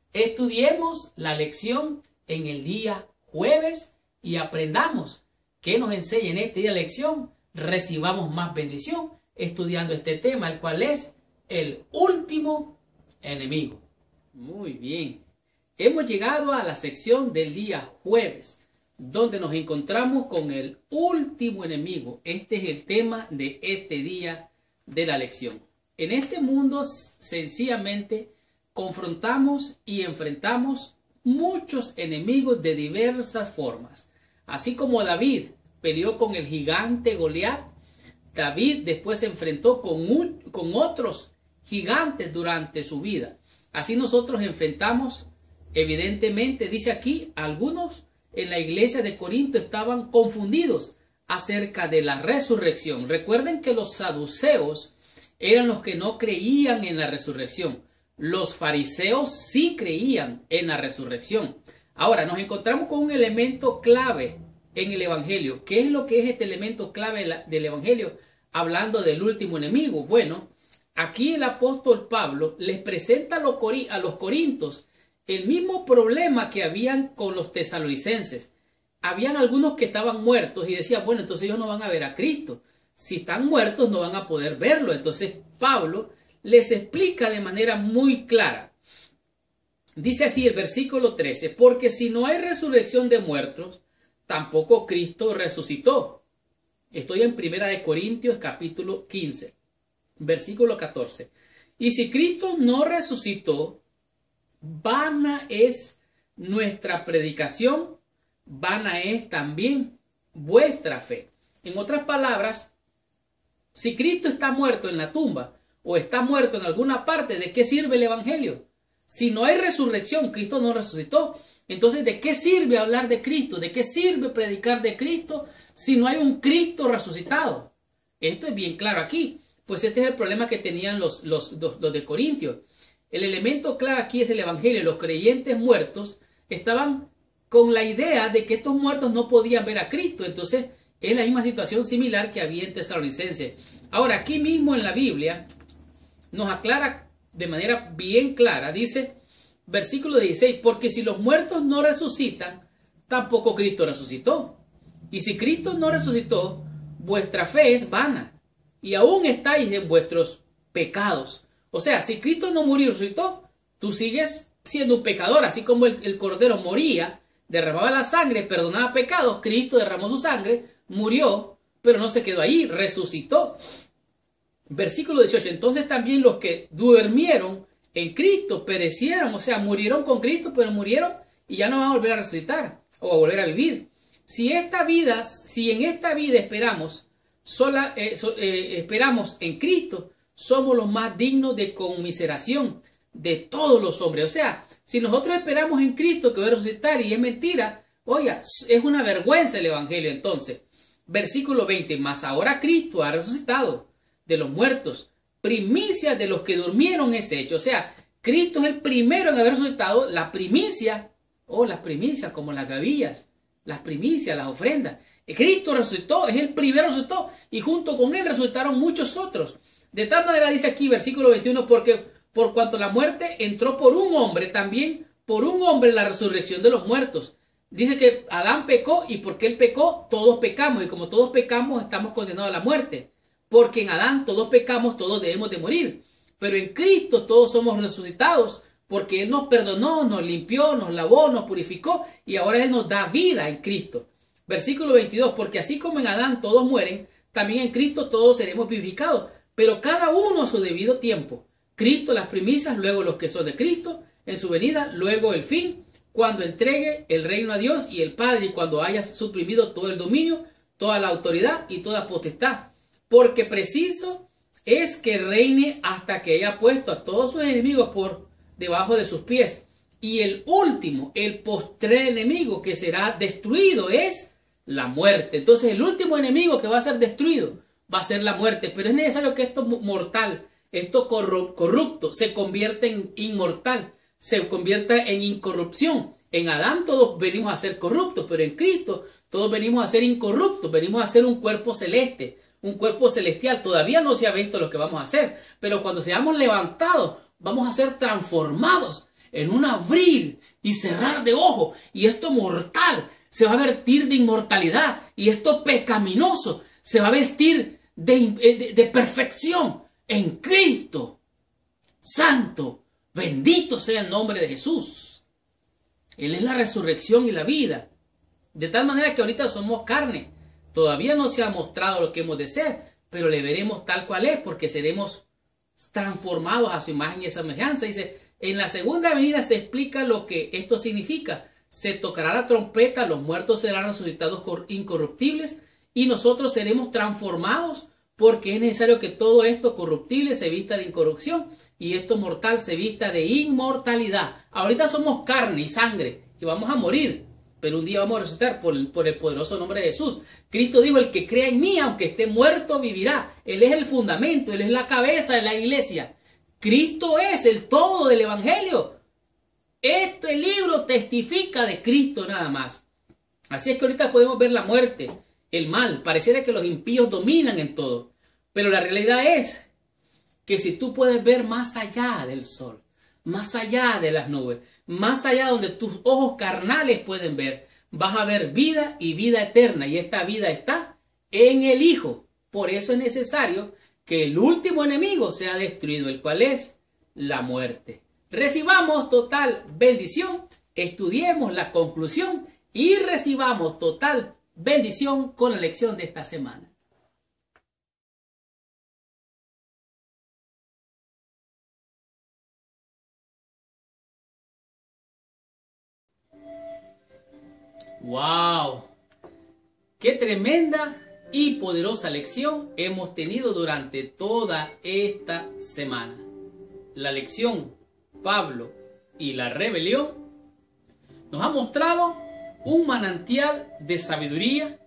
Estudiemos la lección en el día jueves y aprendamos qué nos enseña en este día de lección. Recibamos más bendición estudiando este tema, el cual es el último enemigo. Muy bien. Hemos llegado a la sección del día jueves, donde nos encontramos con el último enemigo. Este es el tema de este día de la lección. En este mundo sencillamente confrontamos y enfrentamos muchos enemigos de diversas formas. Así como David peleó con el gigante Goliat, David después se enfrentó con, un, con otros gigantes durante su vida. Así nosotros enfrentamos, evidentemente, dice aquí, algunos en la iglesia de Corinto estaban confundidos acerca de la resurrección. Recuerden que los saduceos eran los que no creían en la resurrección. Los fariseos sí creían en la resurrección. Ahora nos encontramos con un elemento clave en el evangelio. ¿Qué es lo que es este elemento clave del evangelio? Hablando del último enemigo. Bueno, aquí el apóstol Pablo les presenta a los, cori a los corintios el mismo problema que habían con los tesalonicenses. Habían algunos que estaban muertos y decían, bueno, entonces ellos no van a ver a Cristo. Si están muertos no van a poder verlo. Entonces Pablo les explica de manera muy clara. Dice así el versículo trece, porque si no hay resurrección de muertos, tampoco Cristo resucitó. Estoy en Primera de Corintios capítulo quince, versículo catorce. Y si Cristo no resucitó, vana es nuestra predicación, vana es también vuestra fe. En otras palabras, si Cristo está muerto en la tumba o está muerto en alguna parte, ¿de qué sirve el evangelio? Si no hay resurrección, Cristo no resucitó. Entonces, ¿de qué sirve hablar de Cristo? ¿De qué sirve predicar de Cristo si no hay un Cristo resucitado? Esto es bien claro aquí. Pues este es el problema que tenían los, los, los, los de Corintios. El elemento clave aquí es el evangelio. Los creyentes muertos estaban con la idea de que estos muertos no podían ver a Cristo. Entonces, es la misma situación similar que había en Tesalonicenses. Ahora, aquí mismo en la Biblia nos aclara de manera bien clara, dice, versículo dieciséis, porque si los muertos no resucitan, tampoco Cristo resucitó. Y si Cristo no resucitó, vuestra fe es vana, y aún estáis en vuestros pecados. O sea, si Cristo no murió y resucitó, tú sigues siendo un pecador, así como el, el cordero moría, derramaba la sangre, perdonaba pecados, Cristo derramó su sangre, murió, pero no se quedó ahí, resucitó. Versículo dieciocho, entonces también los que durmieron en Cristo perecieron, o sea, murieron con Cristo, pero murieron y ya no van a volver a resucitar o a volver a vivir. Si esta vida, si en esta vida esperamos, sola, eh, so, eh, esperamos en Cristo, somos los más dignos de conmiseración de todos los hombres. O sea, si nosotros esperamos en Cristo que va a resucitar y es mentira, oiga, es una vergüenza el evangelio entonces. Versículo veinte, mas ahora Cristo ha resucitado de los muertos, primicia de los que durmieron es hecho. O sea, Cristo es el primero en haber resucitado, la primicia, o oh, las primicias como las gavillas, las primicias, las ofrendas. Cristo resucitó, es el primero resucitó, y junto con él resucitaron muchos otros. De tal manera dice aquí, versículo veintiuno, porque por cuanto la muerte entró por un hombre, también por un hombre la resurrección de los muertos. Dice que Adán pecó, y porque él pecó, todos pecamos, y como todos pecamos, estamos condenados a la muerte. Porque en Adán todos pecamos, todos debemos de morir. Pero en Cristo todos somos resucitados, porque Él nos perdonó, nos limpió, nos lavó, nos purificó, y ahora Él nos da vida en Cristo. Versículo veintidós, porque así como en Adán todos mueren, también en Cristo todos seremos vivificados, pero cada uno a su debido tiempo. Cristo las primicias, luego los que son de Cristo, en su venida, luego el fin, cuando entregue el reino a Dios y el Padre, y cuando haya suprimido todo el dominio, toda la autoridad y toda potestad. Porque preciso es que reine hasta que haya puesto a todos sus enemigos por debajo de sus pies. Y el último, el postrer enemigo que será destruido es la muerte. Entonces el último enemigo que va a ser destruido va a ser la muerte. Pero es necesario que esto mortal, esto corrupto, se convierta en inmortal, se convierta en incorrupción. En Adán todos venimos a ser corruptos, pero en Cristo todos venimos a ser incorruptos, venimos a ser un cuerpo celeste. Un cuerpo celestial. Todavía no se ha visto lo que vamos a hacer, pero cuando seamos levantados vamos a ser transformados en un abrir y cerrar de ojos. Y esto mortal se va a vestir de inmortalidad. Y esto pecaminoso se va a vestir de, de, de perfección en Cristo. Santo, bendito sea el nombre de Jesús. Él es la resurrección y la vida. De tal manera que ahorita somos carne. Todavía no se ha mostrado lo que hemos de ser, pero le veremos tal cual es, porque seremos transformados a su imagen y semejanza. Dice, en la segunda venida se explica lo que esto significa. Se tocará la trompeta, los muertos serán resucitados incorruptibles y nosotros seremos transformados, porque es necesario que todo esto corruptible se vista de incorrupción y esto mortal se vista de inmortalidad. Ahorita somos carne y sangre y vamos a morir, pero un día vamos a resucitar por, por el poderoso nombre de Jesús. Cristo dijo, el que crea en mí, aunque esté muerto, vivirá. Él es el fundamento, Él es la cabeza de la iglesia. Cristo es el todo del evangelio. Este libro testifica de Cristo nada más. Así es que ahorita podemos ver la muerte, el mal. Pareciera que los impíos dominan en todo. Pero la realidad es que si tú puedes ver más allá del sol, más allá de las nubes, más allá donde tus ojos carnales pueden ver, vas a ver vida y vida eterna. Y esta vida está en el Hijo. Por eso es necesario que el último enemigo sea destruido, el cual es la muerte. Recibamos total bendición, estudiemos la conclusión y recibamos total bendición con la lección de esta semana. ¡Wow! ¡Qué tremenda y poderosa lección hemos tenido durante toda esta semana! La lección Pablo y la rebelión nos ha mostrado un manantial de sabiduría,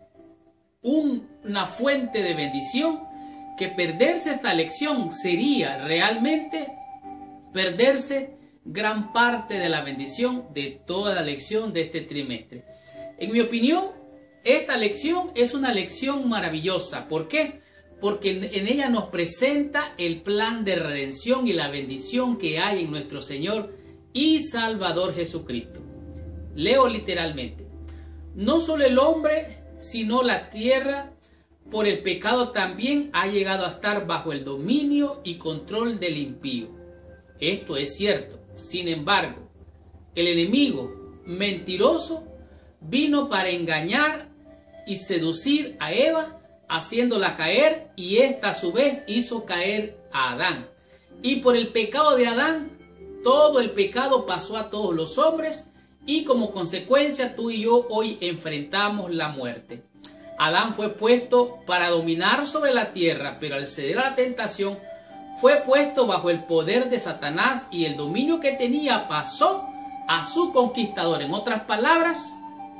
un, una fuente de bendición, que perderse esta lección sería realmente perderse gran parte de la bendición de toda la lección de este trimestre. En mi opinión, esta lección es una lección maravillosa. ¿Por qué? Porque en ella nos presenta el plan de redención y la bendición que hay en nuestro Señor y Salvador Jesucristo. Leo literalmente. No solo el hombre, sino la tierra, por el pecado también ha llegado a estar bajo el dominio y control del impío. Esto es cierto. Sin embargo, el enemigo mentiroso vino para engañar y seducir a Eva, haciéndola caer, y ésta a su vez hizo caer a Adán. Y por el pecado de Adán, todo el pecado pasó a todos los hombres, y como consecuencia tú y yo hoy enfrentamos la muerte. Adán fue puesto para dominar sobre la tierra, pero al ceder a la tentación, fue puesto bajo el poder de Satanás, y el dominio que tenía pasó a su conquistador. En otras palabras,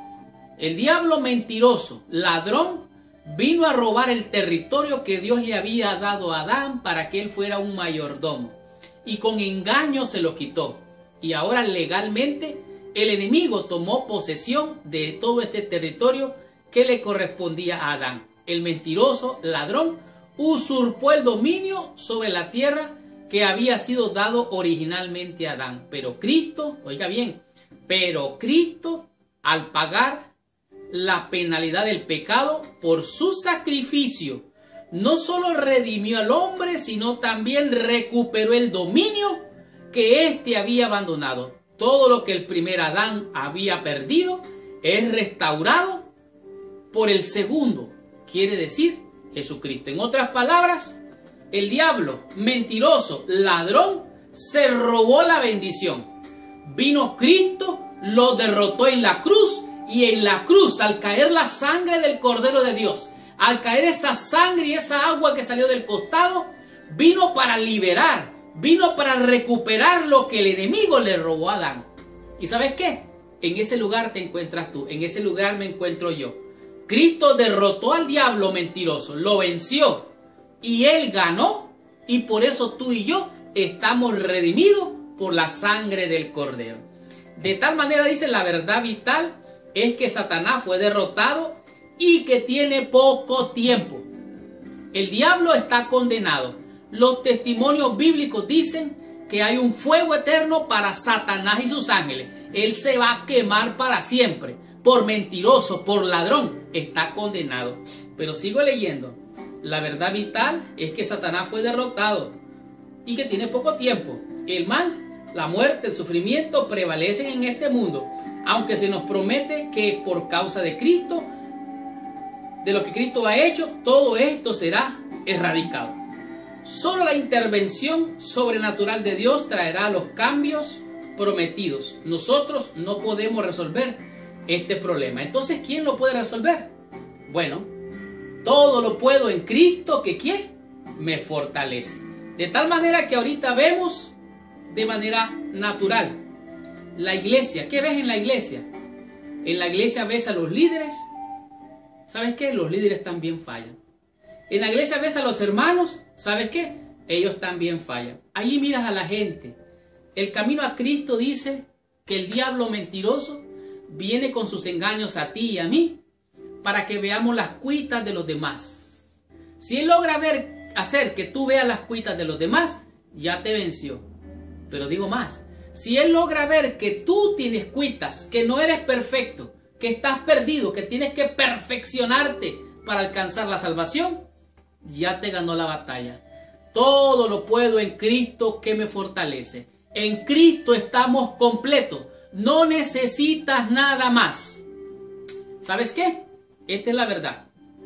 el diablo mentiroso, ladrón, vino a robar el territorio que Dios le había dado a Adán para que él fuera un mayordomo. Y con engaño se lo quitó. Y ahora legalmente el enemigo tomó posesión de todo este territorio que le correspondía a Adán. El mentiroso ladrón usurpó el dominio sobre la tierra que había sido dado originalmente a Adán. Pero Cristo, oiga bien, pero Cristo al pagar la penalidad del pecado por su sacrificio, no solo redimió al hombre, sino también recuperó el dominio que éste había abandonado. Todo lo que el primer Adán había perdido es restaurado por el segundo, quiere decir Jesucristo. En otras palabras, el diablo, mentiroso, ladrón, se robó la bendición. Vino Cristo, lo derrotó en la cruz, y en la cruz, al caer la sangre del Cordero de Dios, al caer esa sangre y esa agua que salió del costado, vino para liberar, vino para recuperar lo que el enemigo le robó a Adán. ¿Y sabes qué? En ese lugar te encuentras tú, en ese lugar me encuentro yo. Cristo derrotó al diablo mentiroso, lo venció y él ganó, y por eso tú y yo estamos redimidos por la sangre del Cordero. De tal manera, dice, la verdad vital es que Satanás fue derrotado y que tiene poco tiempo. El diablo está condenado. Los testimonios bíblicos dicen que hay un fuego eterno para Satanás y sus ángeles. Él se va a quemar para siempre. Por mentiroso, por ladrón, está condenado. Pero sigo leyendo. La verdad vital es que Satanás fue derrotado y que tiene poco tiempo. El mal, la muerte, el sufrimiento prevalecen en este mundo, aunque se nos promete que por causa de Cristo, de lo que Cristo ha hecho, todo esto será erradicado. Solo la intervención sobrenatural de Dios traerá los cambios prometidos. Nosotros no podemos resolver este problema. Entonces, ¿quién lo puede resolver? Bueno, todo lo puedo en Cristo que ¿quién? Me fortalece. De tal manera que ahorita vemos de manera natural la iglesia. ¿Qué ves en la iglesia? En la iglesia ves a los líderes. ¿Sabes qué? Los líderes también fallan. En la iglesia ves a los hermanos. ¿Sabes qué? Ellos también fallan. Allí miras a la gente. El camino a Cristo dice que el diablo mentiroso viene con sus engaños a ti y a mí para que veamos las cuitas de los demás. Si él logra ver, hacer que tú veas las cuitas de los demás, ya te venció. Pero digo más, si él logra ver que tú tienes cuitas, que no eres perfecto, que estás perdido, que tienes que perfeccionarte para alcanzar la salvación, ya te ganó la batalla. Todo lo puedo en Cristo que me fortalece. En Cristo estamos completos. No necesitas nada más. ¿Sabes qué? Esta es la verdad.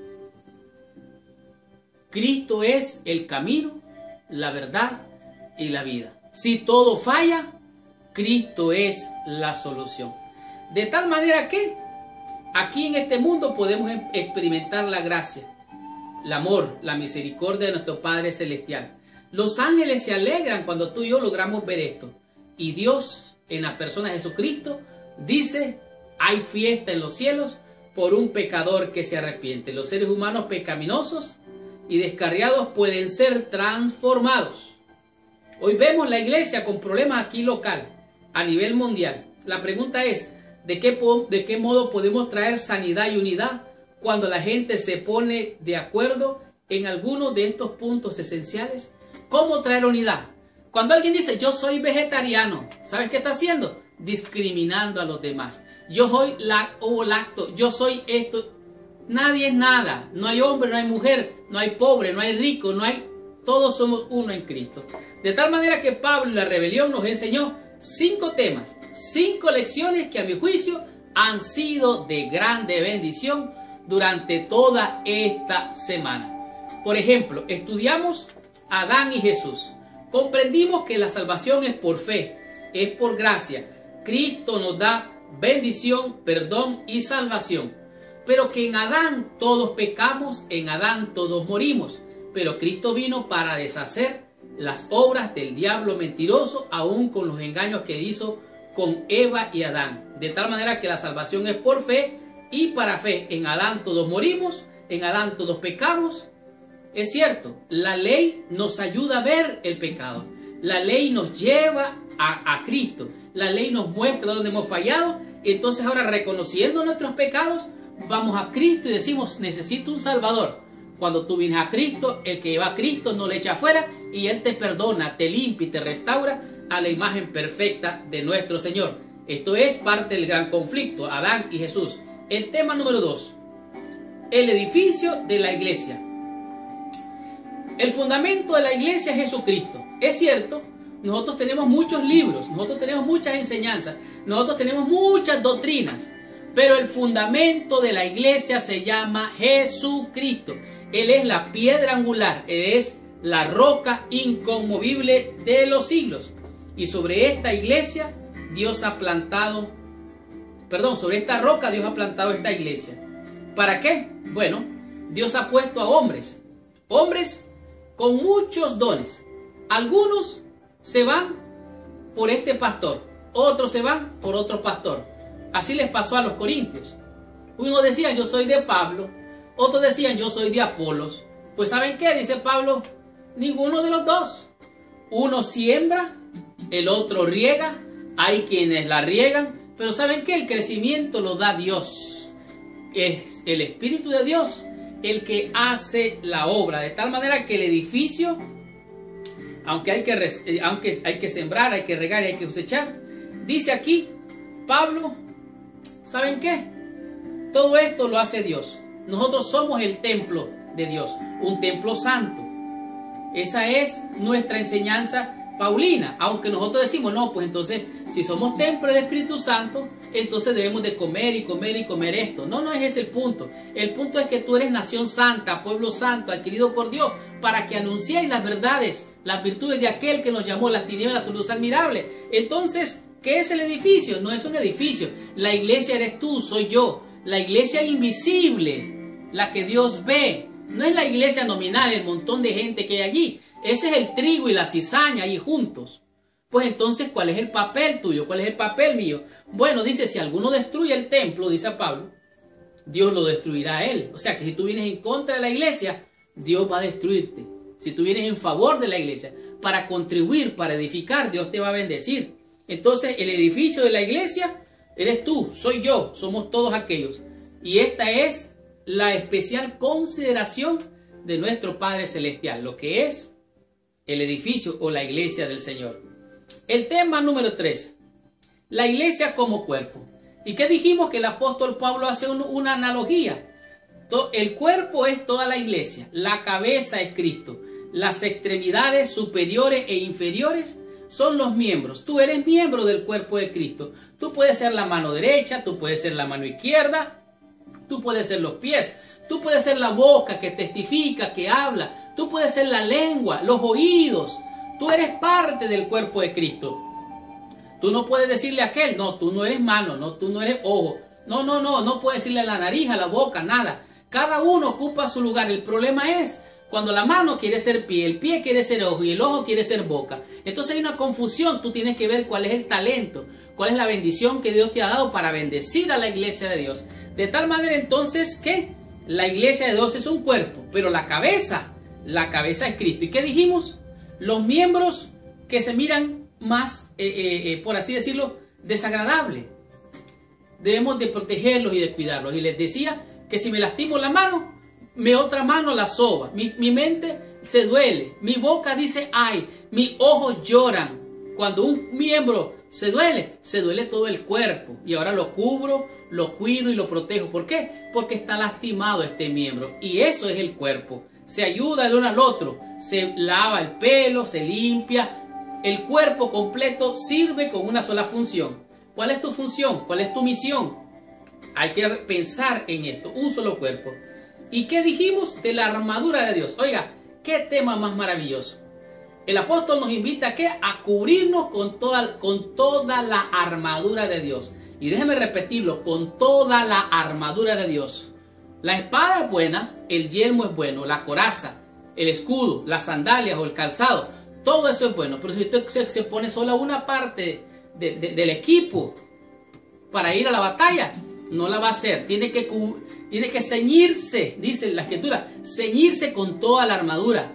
Cristo es el camino, la verdad y la vida. Si todo falla, Cristo es la solución. De tal manera que aquí en este mundo podemos experimentar la gracia, el amor, la misericordia de nuestro Padre Celestial. Los ángeles se alegran cuando tú y yo logramos ver esto. Y Dios, en la persona de Jesucristo, dice, hay fiesta en los cielos por un pecador que se arrepiente. Los seres humanos pecaminosos y descarriados pueden ser transformados. Hoy vemos la iglesia con problemas aquí local, a nivel mundial. La pregunta es, ¿de qué, de qué modo podemos traer sanidad y unidad cuando la gente se pone de acuerdo en algunos de estos puntos esenciales? ¿Cómo traer unidad? Cuando alguien dice, yo soy vegetariano, ¿sabes qué está haciendo? Discriminando a los demás. Yo soy ovo lacto, yo soy esto. Nadie es nada. No hay hombre, no hay mujer, no hay pobre, no hay rico, no hay... Todos somos uno en Cristo. De tal manera que Pablo en la rebelión nos enseñó cinco temas, cinco lecciones que a mi juicio han sido de grande bendición durante toda esta semana. Por ejemplo, estudiamos Adán y Jesús. Comprendimos que la salvación es por fe, es por gracia. Cristo nos da bendición, perdón y salvación. Pero que en Adán todos pecamos, en Adán todos morimos. Pero Cristo vino para deshacer las obras del diablo mentiroso, aún con los engaños que hizo con Eva y Adán. De tal manera que la salvación es por fe y para fe. En Adán todos morimos, en Adán todos pecamos. Es cierto, la ley nos ayuda a ver el pecado. La ley nos lleva a, a Cristo. La ley nos muestra dónde hemos fallado. Entonces ahora, reconociendo nuestros pecados, vamos a Cristo y decimos, necesito un Salvador. Cuando tú vienes a Cristo, el que lleva a Cristo no le echa afuera y Él te perdona, te limpia y te restaura a la imagen perfecta de nuestro Señor. Esto es parte del gran conflicto, Adán y Jesús. El tema número dos, el edificio de la iglesia. El fundamento de la iglesia es Jesucristo. Es cierto, nosotros tenemos muchos libros, nosotros tenemos muchas enseñanzas, nosotros tenemos muchas doctrinas, pero el fundamento de la iglesia se llama Jesucristo. Él es la piedra angular, Él es la roca inconmovible de los siglos. Y sobre esta iglesia Dios ha plantado, perdón, sobre esta roca Dios ha plantado esta iglesia. ¿Para qué? Bueno, Dios ha puesto a hombres, hombres con muchos dones. Algunos se van por este pastor, otros se van por otro pastor. Así les pasó a los corintios. Uno decía, yo soy de Pablo. Otros decían, yo soy de Apolos. Pues ¿saben qué? Dice Pablo, ninguno de los dos. Uno siembra, el otro riega. Hay quienes la riegan. Pero ¿saben qué? El crecimiento lo da Dios. Es el Espíritu de Dios el que hace la obra. De tal manera que el edificio aunque hay que, aunque hay que sembrar, hay que regar y hay que cosechar. Dice aquí Pablo, ¿saben qué? Todo esto lo hace Dios. Nosotros somos el templo de Dios, un templo santo. Esa es nuestra enseñanza paulina, aunque nosotros decimos, no, pues entonces, si somos templo del Espíritu Santo, entonces debemos de comer y comer y comer esto. No, no es ese el punto. El punto es que tú eres nación santa, pueblo santo, adquirido por Dios, para que anunciéis las verdades, las virtudes de aquel que nos llamó las tinieblas a su luz admirable. Entonces, ¿qué es el edificio? No es un edificio. La iglesia eres tú, soy yo. La iglesia invisible, la que Dios ve. No es la iglesia nominal, el montón de gente que hay allí. Ese es el trigo y la cizaña ahí juntos. Pues entonces, ¿cuál es el papel tuyo? ¿Cuál es el papel mío? Bueno, dice, si alguno destruye el templo, dice Pablo, Dios lo destruirá a él. O sea, que si tú vienes en contra de la iglesia, Dios va a destruirte. Si tú vienes en favor de la iglesia, para contribuir, para edificar, Dios te va a bendecir. Entonces, el edificio de la iglesia eres tú, soy yo, somos todos aquellos. Y esta es la especial consideración de nuestro Padre Celestial, lo que es el edificio o la iglesia del Señor. El tema número tres, la iglesia como cuerpo. ¿Y qué dijimos? Que el apóstol Pablo hace un, una analogía. El cuerpo es toda la iglesia, la cabeza es Cristo, las extremidades superiores e inferiores son los miembros. Tú eres miembro del cuerpo de Cristo. Tú puedes ser la mano derecha, tú puedes ser la mano izquierda, tú puedes ser los pies, tú puedes ser la boca que testifica, que habla, tú puedes ser la lengua, los oídos. Tú eres parte del cuerpo de Cristo. Tú no puedes decirle a aquel, no, tú no eres mano, no, tú no eres ojo. No, no, no, no puedes decirle a la nariz, a la boca, nada. Cada uno ocupa su lugar. El problema es cuando la mano quiere ser pie, el pie quiere ser ojo y el ojo quiere ser boca. Entonces hay una confusión. Tú tienes que ver cuál es el talento, cuál es la bendición que Dios te ha dado para bendecir a la iglesia de Dios. De tal manera entonces que la iglesia de Dios es un cuerpo, pero la cabeza, la cabeza es Cristo. ¿Y qué dijimos? Los miembros que se miran más, eh, eh, eh, por así decirlo, desagradables, debemos de protegerlos y de cuidarlos. Y les decía que si me lastimo la mano, mi otra mano la soba, mi, mi mente se duele, mi boca dice ay, mis ojos lloran. Cuando un miembro se duele, se duele todo el cuerpo. Y ahora lo cubro, lo cuido y lo protejo. ¿Por qué? Porque está lastimado este miembro. Y eso es el cuerpo. Se ayuda el uno al otro, se lava el pelo, se limpia. El cuerpo completo sirve con una sola función. ¿Cuál es tu función? ¿Cuál es tu misión? Hay que pensar en esto, un solo cuerpo. ¿Y qué dijimos de la armadura de Dios? Oiga, qué tema más maravilloso. El apóstol nos invita a, ¿qué? A cubrirnos con toda, con toda la armadura de Dios. Y déjeme repetirlo, con toda la armadura de Dios. La espada es buena, el yelmo es bueno, la coraza, el escudo, las sandalias o el calzado, todo eso es bueno. Pero si usted se, se pone solo una parte de, de, del equipo para ir a la batalla, no la va a hacer. Tiene que, tiene que ceñirse, dice la escritura, ceñirse con toda la armadura.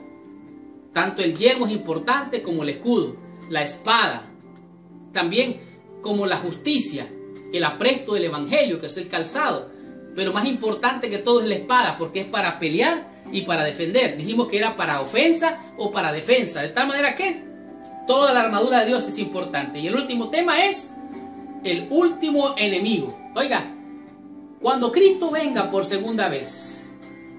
Tanto el yelmo es importante como el escudo, la espada, también como la justicia, el apresto del evangelio, que es el calzado. Pero más importante que todo es la espada, porque es para pelear y para defender. Dijimos que era para ofensa o para defensa. De tal manera que toda la armadura de Dios es importante. Y el último tema es el último enemigo. Oiga, cuando Cristo venga por segunda vez,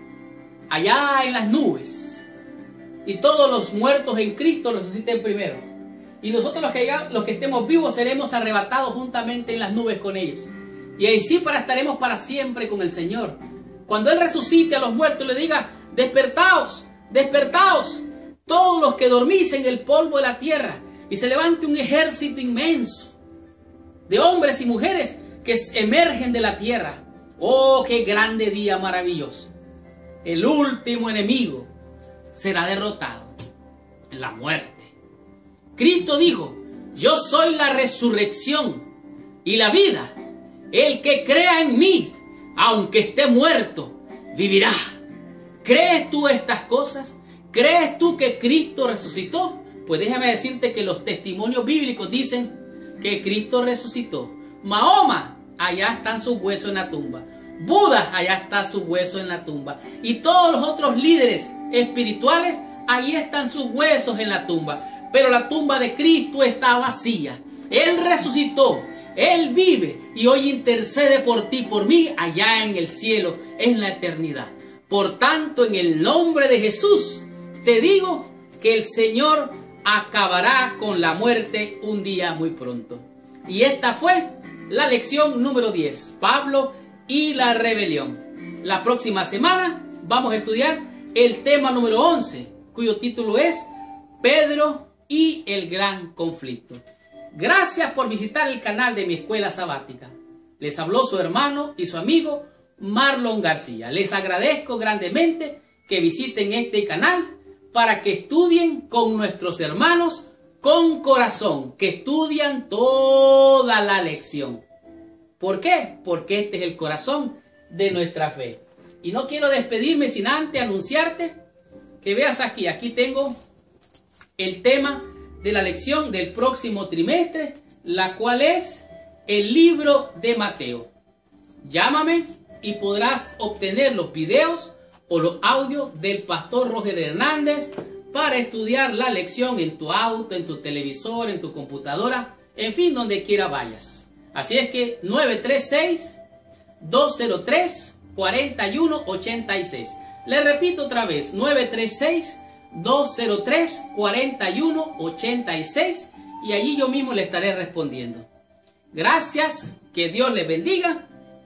allá en las nubes, y todos los muertos en Cristo resuciten primero, y nosotros los que, los que estemos vivos seremos arrebatados juntamente en las nubes con ellos. Y ahí sí para estaremos para siempre con el Señor. Cuando Él resucite a los muertos, le diga, despertaos, despertaos, todos los que dormís en el polvo de la tierra, y se levante un ejército inmenso de hombres y mujeres que emergen de la tierra. Oh, qué grande día maravilloso. El último enemigo será derrotado, la muerte. Cristo dijo, yo soy la resurrección y la vida. El que crea en mí, aunque esté muerto, vivirá. ¿Crees tú estas cosas? ¿Crees tú que Cristo resucitó? Pues déjame decirte que los testimonios bíblicos dicen que Cristo resucitó. Mahoma, allá están sus huesos en la tumba. Buda, allá está su hueso en la tumba. Y todos los otros líderes espirituales, ahí están sus huesos en la tumba. Pero la tumba de Cristo está vacía. Él resucitó, Él vive y hoy intercede por ti, por mí, allá en el cielo, en la eternidad. Por tanto, en el nombre de Jesús, te digo que el Señor acabará con la muerte un día muy pronto. Y esta fue la lección número diez, Pablo y la rebelión. La próxima semana vamos a estudiar el tema número once, cuyo título es Pedro y el gran conflicto. Gracias por visitar el canal de mi escuela sabática. Les habló su hermano y su amigo Marlon García. Les agradezco grandemente que visiten este canal para que estudien con nuestros hermanos con corazón, que estudian toda la lección. ¿Por qué? Porque este es el corazón de nuestra fe. Y no quiero despedirme sin antes anunciarte que veas aquí, aquí tengo el tema de la lección del próximo trimestre, la cual es el libro de Mateo. Llámame y podrás obtener los videos o los audios del pastor Roger Hernández para estudiar la lección en tu auto, en tu televisor, en tu computadora, en fin, donde quiera vayas. Así es que nueve tres seis, dos cero tres, cuatro uno ocho seis. Le repito otra vez, nueve tres seis, dos cero tres, cuatro uno ocho seis, y allí yo mismo le estaré respondiendo. Gracias, que Dios les bendiga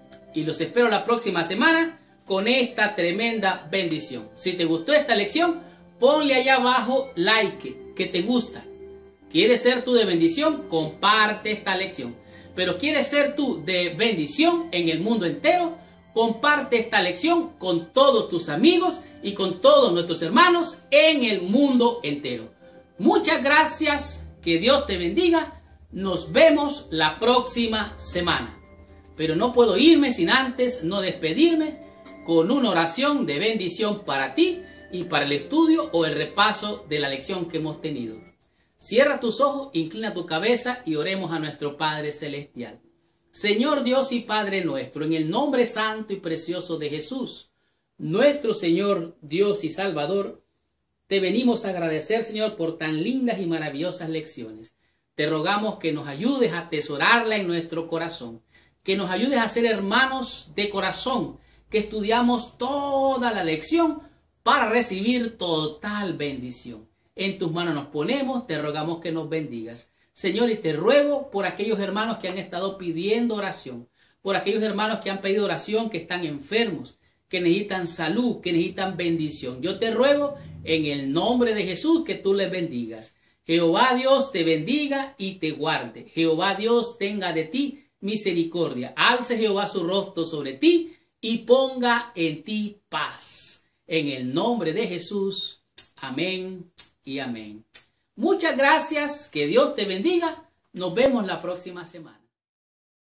y los espero la próxima semana con esta tremenda bendición. Si te gustó esta lección, ponle allá abajo like, que te gusta. ¿Quieres ser tú de bendición? Comparte esta lección. Pero ¿quieres ser tú de bendición en el mundo entero? Comparte esta lección con todos tus amigos y con todos nuestros hermanos en el mundo entero. Muchas gracias, que Dios te bendiga. Nos vemos la próxima semana. Pero no puedo irme sin antes no despedirme con una oración de bendición para ti y para el estudio o el repaso de la lección que hemos tenido. Cierra tus ojos, inclina tu cabeza y oremos a nuestro Padre Celestial. Señor Dios y Padre nuestro, en el nombre santo y precioso de Jesús, nuestro Señor Dios y Salvador, te venimos a agradecer, Señor, por tan lindas y maravillosas lecciones. Te rogamos que nos ayudes a atesorarla en nuestro corazón, que nos ayudes a ser hermanos de corazón, que estudiamos toda la lección para recibir total bendición. En tus manos nos ponemos, te rogamos que nos bendigas. Señor, y te ruego por aquellos hermanos que han estado pidiendo oración, por aquellos hermanos que han pedido oración, que están enfermos, que necesitan salud, que necesitan bendición. Yo te ruego en el nombre de Jesús que tú les bendigas. Jehová Dios te bendiga y te guarde. Jehová Dios tenga de ti misericordia. Alce Jehová su rostro sobre ti y ponga en ti paz. En el nombre de Jesús. Amén y amén. Muchas gracias, que Dios te bendiga. Nos vemos la próxima semana.